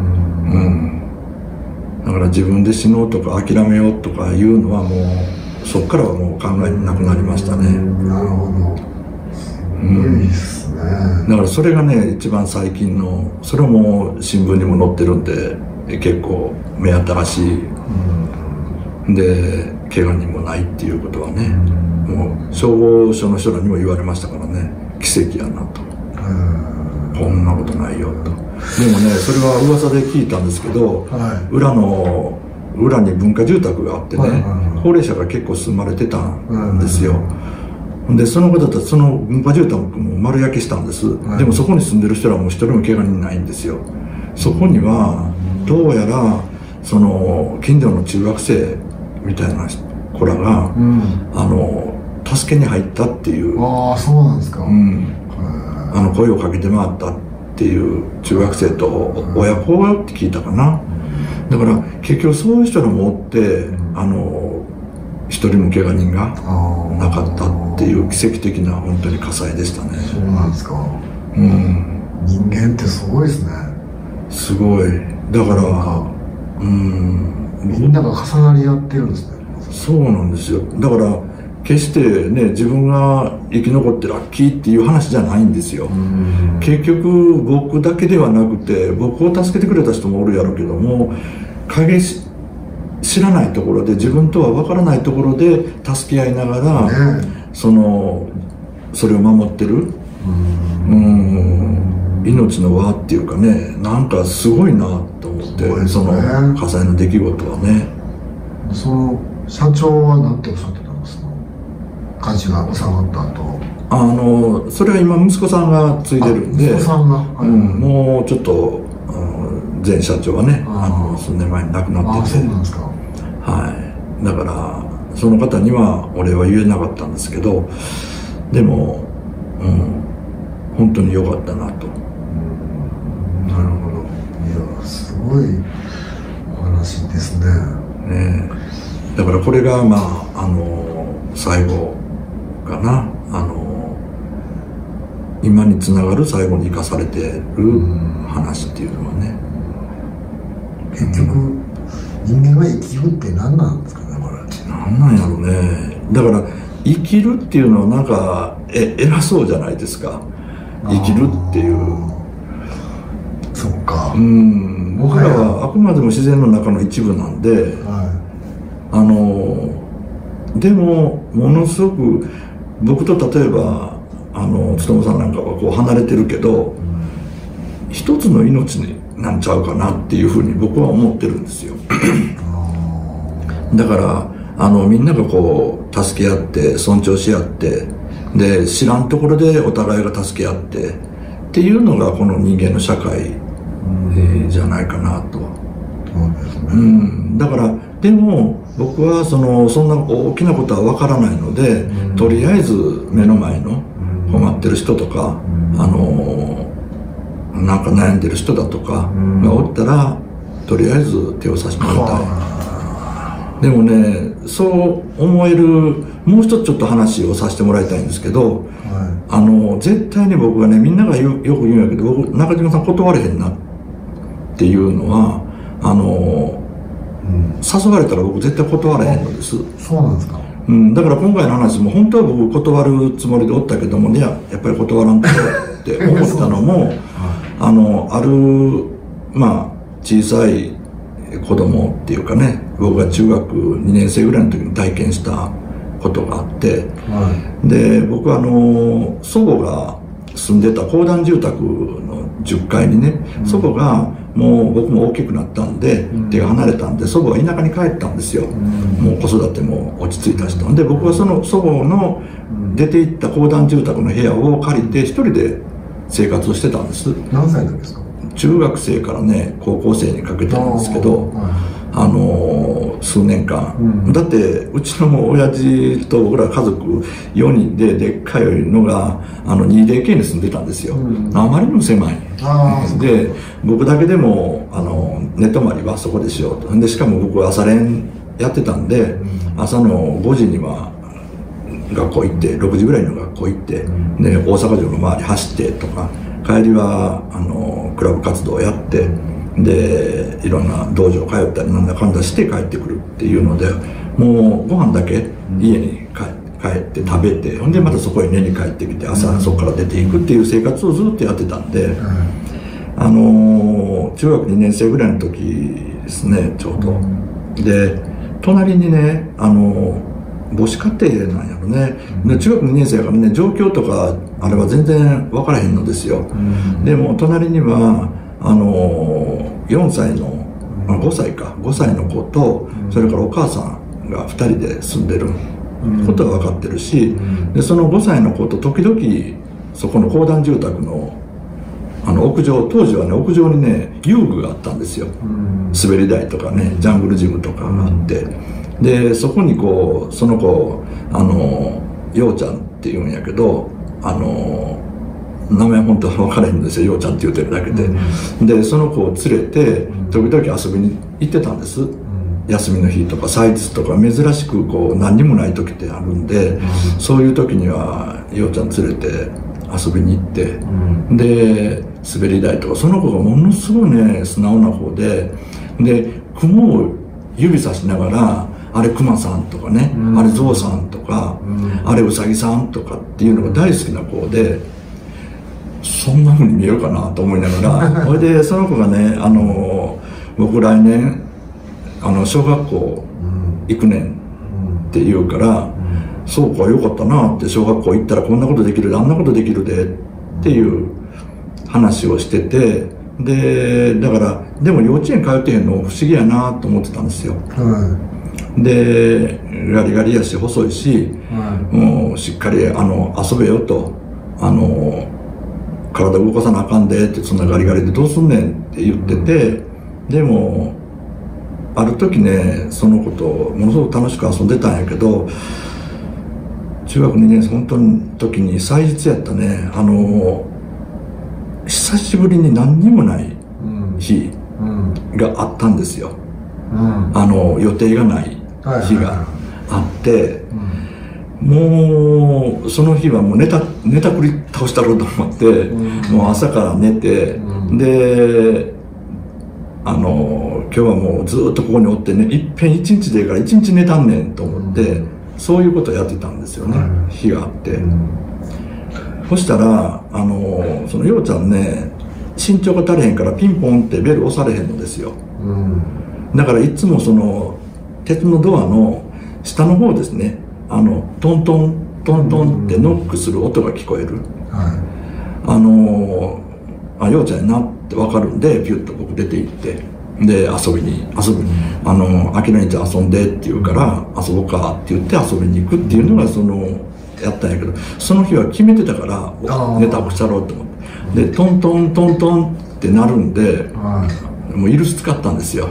だから自分で死のうとか諦めようとかいうのはもうそっからはもう考えなくなりましたね。 なるほど。すごいですね。 だからそれがね、一番最近の、それも新聞にも載ってるんで結構目新しい、で怪我人もないっていうことはね、もう消防署の人らにも言われましたからね、奇跡やなと、こんなことないよと。でもね、それは噂で聞いたんですけど、裏に文化住宅があってね、高齢者が結構住まれてたんですよ。でその方たち、その文化住宅も丸焼けしたんです。でもそこに住んでる人らも一人も怪我人ないんですよ。そこにはどうやらその近所の中学生みたいな子らが、助けに入ったっていう、 そうなんですか。 声をかけて回ったっていう中学生と親子って聞いたかな。だから結局そういう人らもおって、一人も怪我人がなかったっていう奇跡的な本当に火災でしたね。 そうなんですか。人間ってすごいですね。 すごい。だからみんなが重なり合ってるんですね。 そうなんですよ。だから決してね、自分が生き残ってラッキーっていう話じゃないんですよ。結局僕だけではなくて、僕を助けてくれた人もおるやろうけども、知らないところで、自分とは分からないところで助け合いながら、それを守ってる命の輪っていうかね、なんかすごいなと思って、その火災の出来事はね。 その社長は何ておっしゃってたんですか、火事が収まった後。 それは今息子さんが継いでるんで、 息子さんが、 もうちょっと前社長はね、数年前に亡くなってて。 そうなんですか。 だからその方にはお礼は言えなかったんですけど、でも、本当に良かったなと。 なるほど。いや、すごいお話ですね。 だからこれが最後かな、今につながる最後に生かされてる話っていうのはね。 結局、人間が生きるって何なんですかね、これ。 何なんやろうね。だから生きるっていうのはなんか偉そうじゃないですか、生きるっていう。 そっか。 僕らはあくまでも自然の中の一部なんで、でもものすごく僕と例えば勉さんなんかはこう離れてるけど、一つの命になんちゃうかなっていうふうに僕は思ってるんですよ。だからみんながこう助け合って尊重し合って、で知らんところでお互いが助け合ってっていうのがこの人間の社会、じゃないかなと。だからでも僕はそんな大きなことは分からないので、とりあえず目の前の困ってる人とか、なんか悩んでる人だとかがおったら、とりあえず手を差し伸べたい。 でもね、そう思えるもう一つちょっと話をさせてもらいたいんですけど、絶対に僕がね、みんながよく言うんやけど、僕中島さん断れへんなっていうのは誘われたら僕絶対断れへんのです。 そうなんですか。 だから今回の話も本当は僕断るつもりでおったけども、いややっぱり断らんとって思ったのもある小さい子供っていうかね、僕が中学2年生ぐらいの時に体験したことがあって、で僕は祖母が住んでた公団住宅の10階にね、祖母がもう僕も大きくなったんで、手が離れたんで祖母は田舎に帰ったんですよ。もう子育ても落ち着いた人で、僕はその祖母の出て行った公団住宅の部屋を借りて一人で生活をしてたんです。 何歳なんですか？ 中学生からね高校生にかけてなんですけど、数年間、だってうちの親父と僕ら家族4人ででっかいのが2DK に住んでたんですよ。あまりにも狭いで、僕だけでも寝泊まりはそこでしようと。でしかも僕は朝練やってたんで、朝の5時には学校行って6時ぐらいの学校行って、で大阪城の周り走ってとか、帰りはクラブ活動をやって、でいろんな道場通ったりなんだかんだして帰ってくるっていうので、もうご飯だけ家に帰って食べて、ほんでまたそこへ寝に帰ってきて、朝そこから出ていくっていう生活をずっとやってたんで、中学2年生ぐらいの時ですね、ちょうど。で隣にね母子家庭なんやろね、で中学2年生やからね、状況とかあれは全然分からへんのですよ。でも隣には4歳の5歳の子と、それからお母さんが2人で住んでることが分かってるし、でその5歳の子と時々そこの公団住宅の屋上、当時はね屋上にね遊具があったんですよ。滑り台とかね、ジャングルジムとかがあって、でそこにその子ようちゃんっていうんやけど、名前本当は分からへんんですよ、ようちゃんって言うてるだけで。でその子を連れて時々遊びに行ってたんです。休みの日とか祭日とか珍しく何にもない時ってあるんで、そういう時にはようちゃん連れて遊びに行って、で滑り台とか、その子がものすごいね素直な方で、雲を指さしながら、あれクマさんとかね、あれゾウさんとか、あれウサギさんとかっていうのが大好きな子で、そんな風に見えるかなと思いながらそれでその子がね僕来年小学校行くねんって言うから、そうかよかったなって、小学校行ったらこんなことできるであんなことできるでっていう話をしてて、でだからでも幼稚園通ってへんの不思議やなと思ってたんですよ。でガリガリやし細いし、もうしっかり遊べよと、体動かさなあかんでって、そんなガリガリでどうすんねんって言ってて、でもある時ねその子とものすごく楽しく遊んでたんやけど、中学2年生本当の時に祭日やったね、久しぶりに何にもない日があったんですよ。予定がない日があって、もうその日はもう寝たくり倒したろうと思って、もう朝から寝て、で今日はもうずっとここにおってね、いっぺん一日でいいから一日寝たんねんと思って、そういうことをやってたんですよね、日があって。そしたらそのようちゃんね、身長が足れへんからピンポンってベル押されへんのですよ。だからいつもその鉄のドアの下の方ですね、トントントントンってノックする音が聞こえる。ようちゃんやなって分かるんで、ピュッと僕出て行って、で遊びにあきらにちゃん遊んでって言うから遊ぼうかって言って遊びに行くっていうのがやったんやけど、その日は決めてたからネタをしたろうと思って、でトントントントンってなるんで、もうイルス使ったんですよ。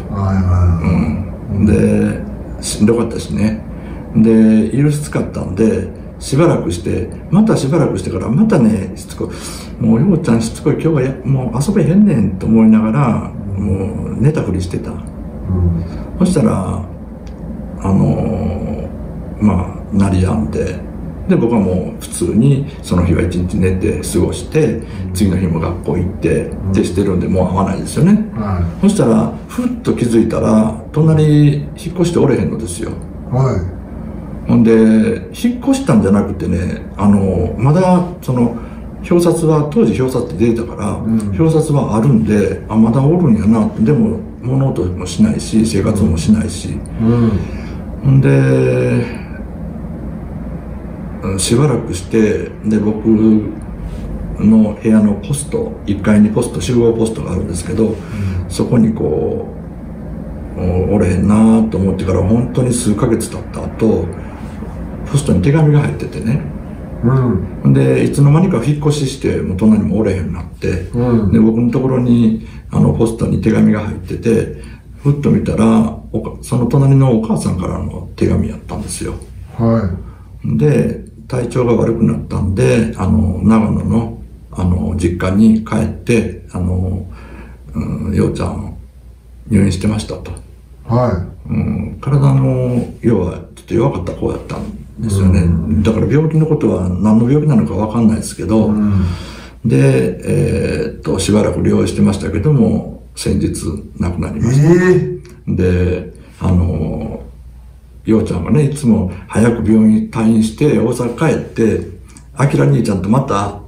でしんどかったしね、でイルス使ったんでしばらくしてからまたねしつこい、もうようちゃんしつこい、今日はもう遊べへんねんと思いながらもう寝たふりしてた。そしたら鳴りやんで、で僕はもう普通にその日は一日寝て過ごして、次の日も学校行ってってしてるんで、もう会わないですよね。そしたらふっと気づいたら隣引っ越しておれへんのですよ。ほんで引っ越したんじゃなくてね、まだその表札は当時表札って出てたから、表札はあるんで、まだおるんやな。でも物音もしないし生活もしないし、ほんでしばらくして、で僕の部屋のポスト、1階にポスト、集合ポストがあるんですけど、そこにこうおれへんなと思ってから本当に数ヶ月経った後、ポストに手紙が入っててね、でいつの間にか引っ越ししてもう隣にもおれへんようになって、で僕のところにポストに手紙が入ってて、ふっと見たらその隣のお母さんからの手紙やったんですよ。で体調が悪くなったんで長野の実家に帰ってようちゃん入院してましたと。体の要はちょっと弱かった子やったんですよね。だから病気のことは何の病気なのか分かんないですけど、でしばらく療養してましたけども先日亡くなりました。でようちゃんがね、いつも早く病院に退院して大阪帰ってあきら兄ちゃんとまた、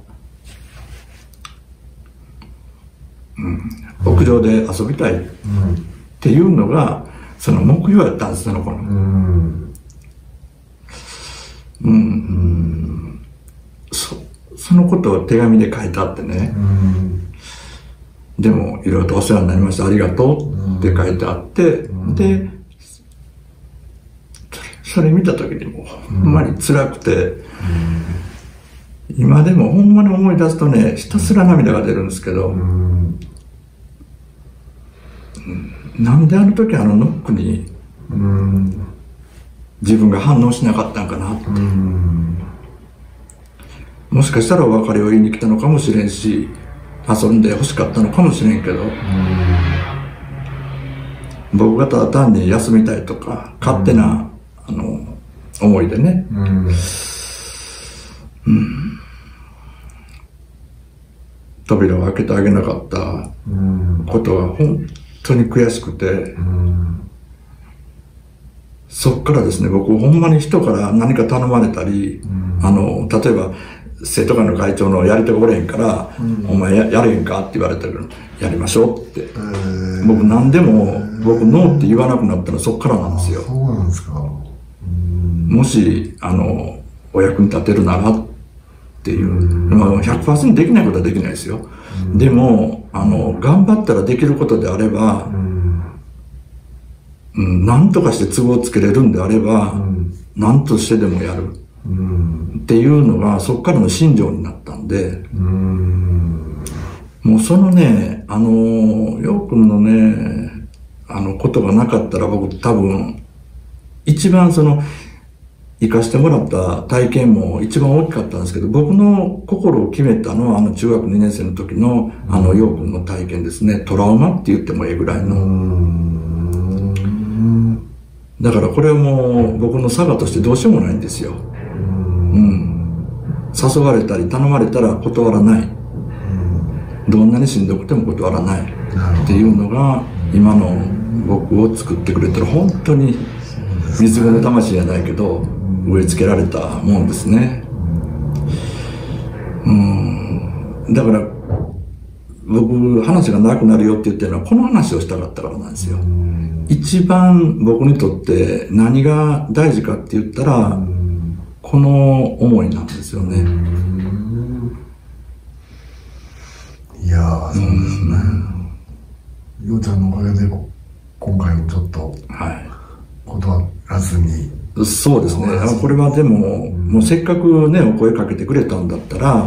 屋上で遊びたいっていうのがその目標やったんです、その子の。そのことを手紙で書いてあってね、でもいろいろとお世話になりましたありがとうって書いてあって、でそれ見た時にもうほんまに辛くて、今でもほんまに思い出すとね、ひたすら涙が出るんですけど、なんであの時ノックに自分が反応しなかったんかなって、もしかしたらお別れを言いに来たのかもしれんし、遊んで欲しかったのかもしれんけど、僕がただ単に休みたいとか勝手な思いでね、扉を開けてあげなかったことが本当に悔しくて、そっからですね、僕ほんまに人から何か頼まれたり、例えば生徒会の会長のやり手がおれへんから、お前 やれへんかって言われたらやりましょうって、僕何でも僕ノーって言わなくなったらそっからなんですよ。 そうなんですか。 もしお役に立てるならっていう、100% できないことはできないですよ。でも頑張ったらできることであれば、何とかして都合をつけれるんであれば、何としてでもやるっていうのがそこからの信条になったんで、もうそのねようくんのねことがなかったら、僕多分一番生かしてもらった体験も一番大きかったんですけど、僕の心を決めたのは中学2年生の時のようくんの体験ですね。トラウマって言ってもええぐらいの。だからこれはもう僕の差がとしてどうしようもないんですよ。誘われたり頼まれたら断らない。どんなにしんどくても断らないっていうのが今の僕を作ってくれてる、本当に水辺の魂じゃないけど植え付けられたもんですね。だから僕話がなくなるよって言ってるのはこの話をしたかったからなんですよ。一番僕にとって何が大事かって言ったらこの思いなんですよね。 いやー、そうですね。ようちゃんのおかげで今回もちょっと断らずに、 そうですね。これはでももうせっかくねお声かけてくれたんだったら、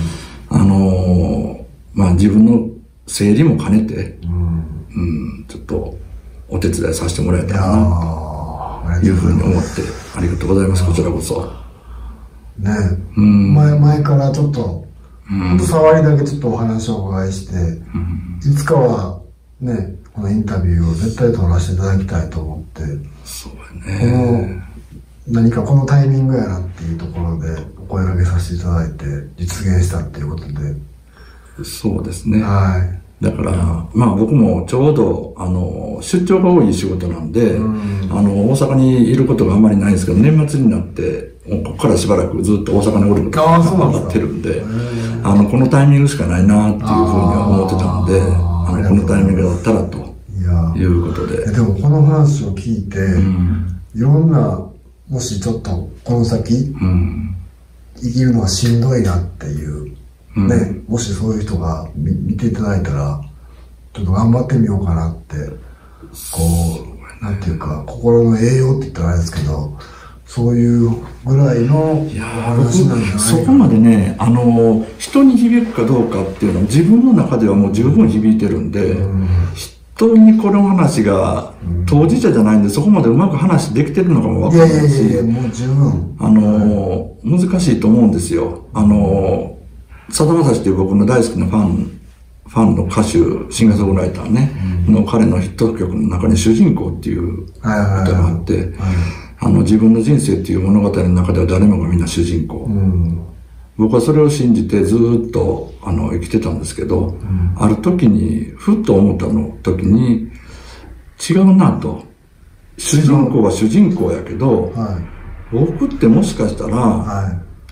自分の整理も兼ねて、ちょっとお手伝いさせてもらえたらなというふうに思って、ありがとうございます。こちらこそね、前からちょっと触りだけちょっとお話をお伺いして、いつかはね、 このインタビューを絶対撮らせていただきたいと思って、 そうやね、 何かこのタイミングやなっていうところでお声掛けさせていただいて実現したっていうことで。 そうですね。 はい。 だから、まあ僕もちょうど、出張が多い仕事なんで、大阪にいることがあんまりないんですけど、年末になって、ここからしばらくずっと大阪におることが分かってるんで、このタイミングしかないなっていうふうには思ってたんで、このタイミングだったらということで。 でもこの話を聞いて、いろんな、もしちょっとこの先、生きるのがしんどいなっていう、ね、もしそういう人が見ていただいたらちょっと頑張ってみようかなって、こうなんていうか心の栄養って言ったらあれですけど、そういうぐらいのお話なんじゃないかな。 そこまでね、人に響くかどうかっていうのは自分の中ではもう十分響いてるんで、人にこの話が当事者じゃないんで、そこまでうまく話できてるのかもわからないし、 もう十分難しいと思うんですよ。さだまさしという僕の大好きなファンの歌手、シンガーソングライターね、の彼のヒット曲の中に主人公っていう歌があって、自分の人生っていう物語の中では誰もがみんな主人公。僕はそれを信じてずっと生きてたんですけど、ある時に、ふっと思った時に、違うなと。主人公は主人公やけど、僕ってもしかしたら、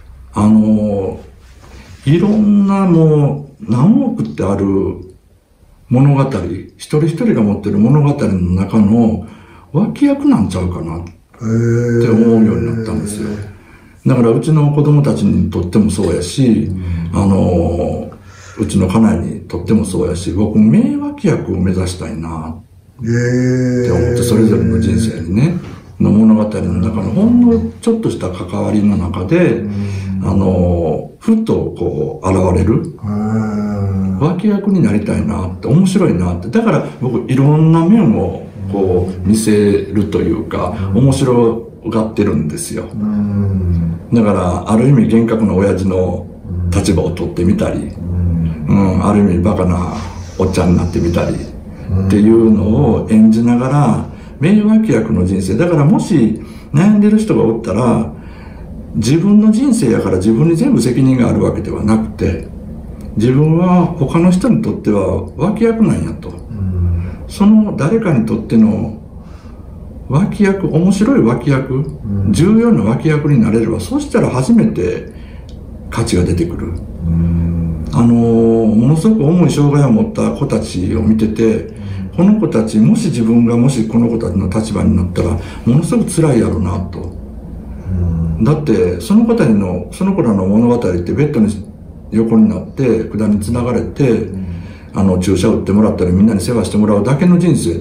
いろんなもう何億ってある物語、一人一人が持ってる物語の中の脇役なんちゃうかなって思うようになったんですよ。だからうちの子供たちにとってもそうやし、うちの家内にとってもそうやし、僕名脇役を目指したいなって思って、それぞれの人生にね、の物語の中のほんのちょっとした関わりの中で、ふっとこう現れる脇役になりたいなって、面白いなって。だから僕いろんな面をこう見せるというか、面白がってるんですよ。だからある意味厳格な親父の立場を取ってみたり、ある意味バカなおっちゃんになってみたりっていうのを演じながら、名脇役の人生だから、もし悩んでる人がおったら、自分の人生やから自分に全部責任があるわけではなくて、自分は他の人にとっては脇役なんやと、その誰かにとっての脇役、面白い脇役、重要な脇役になれれば、そしたら初めて価値が出てくる。ものすごく重い障害を持った子たちを見てて、この子たち、もし自分がもしこの子たちの立場になったらものすごく辛いやろうなと。だってその子らの物語ってベッドに横になって管につながれて、注射打ってもらったりみんなに世話してもらうだけの人生って、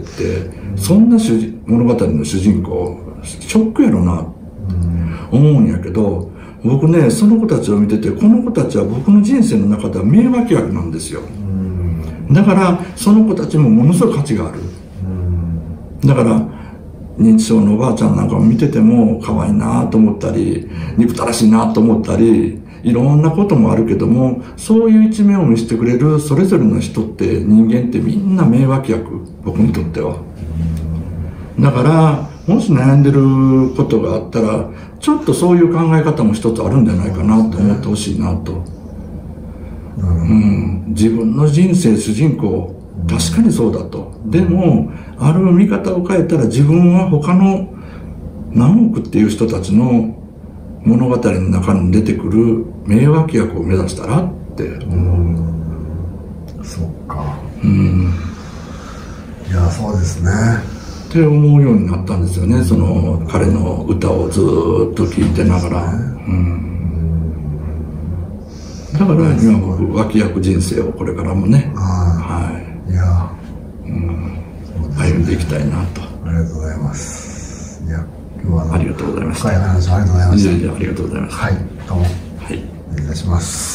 そんな物語の主人公ショックやろな思うんやけど、僕ね、その子たちを見てて、この子たちは僕の人生の中では名脇役なんですよ。だからその子たちもものすごい価値がある。だから認知症のおばあちゃんなんかも見てても可愛いなと思ったり、憎たらしいなと思ったり、いろんなこともあるけども、そういう一面を見せてくれるそれぞれの人って、人間ってみんな名脇役、僕にとっては。だからもし悩んでることがあったら、ちょっとそういう考え方も一つあるんじゃないかなと思ってほしいなと。自分の人生主人公、確かにそうだと。でもある見方を変えたら、自分は他の何億っていう人たちの物語の中に出てくる名脇役を目指したらって。 そっか。いや、そうですね。 って思うようになったんですよね。その彼の歌をずっと聴いてながら。だから今僕脇役人生をこれからもね、いや、歩んでいきたいなと。 ありがとうございます。いや、今日はありがとうございました。 深い話ありがとうございました。 いやいや、ありがとうございました。 はい、どうも。 はい、 お願いいたします。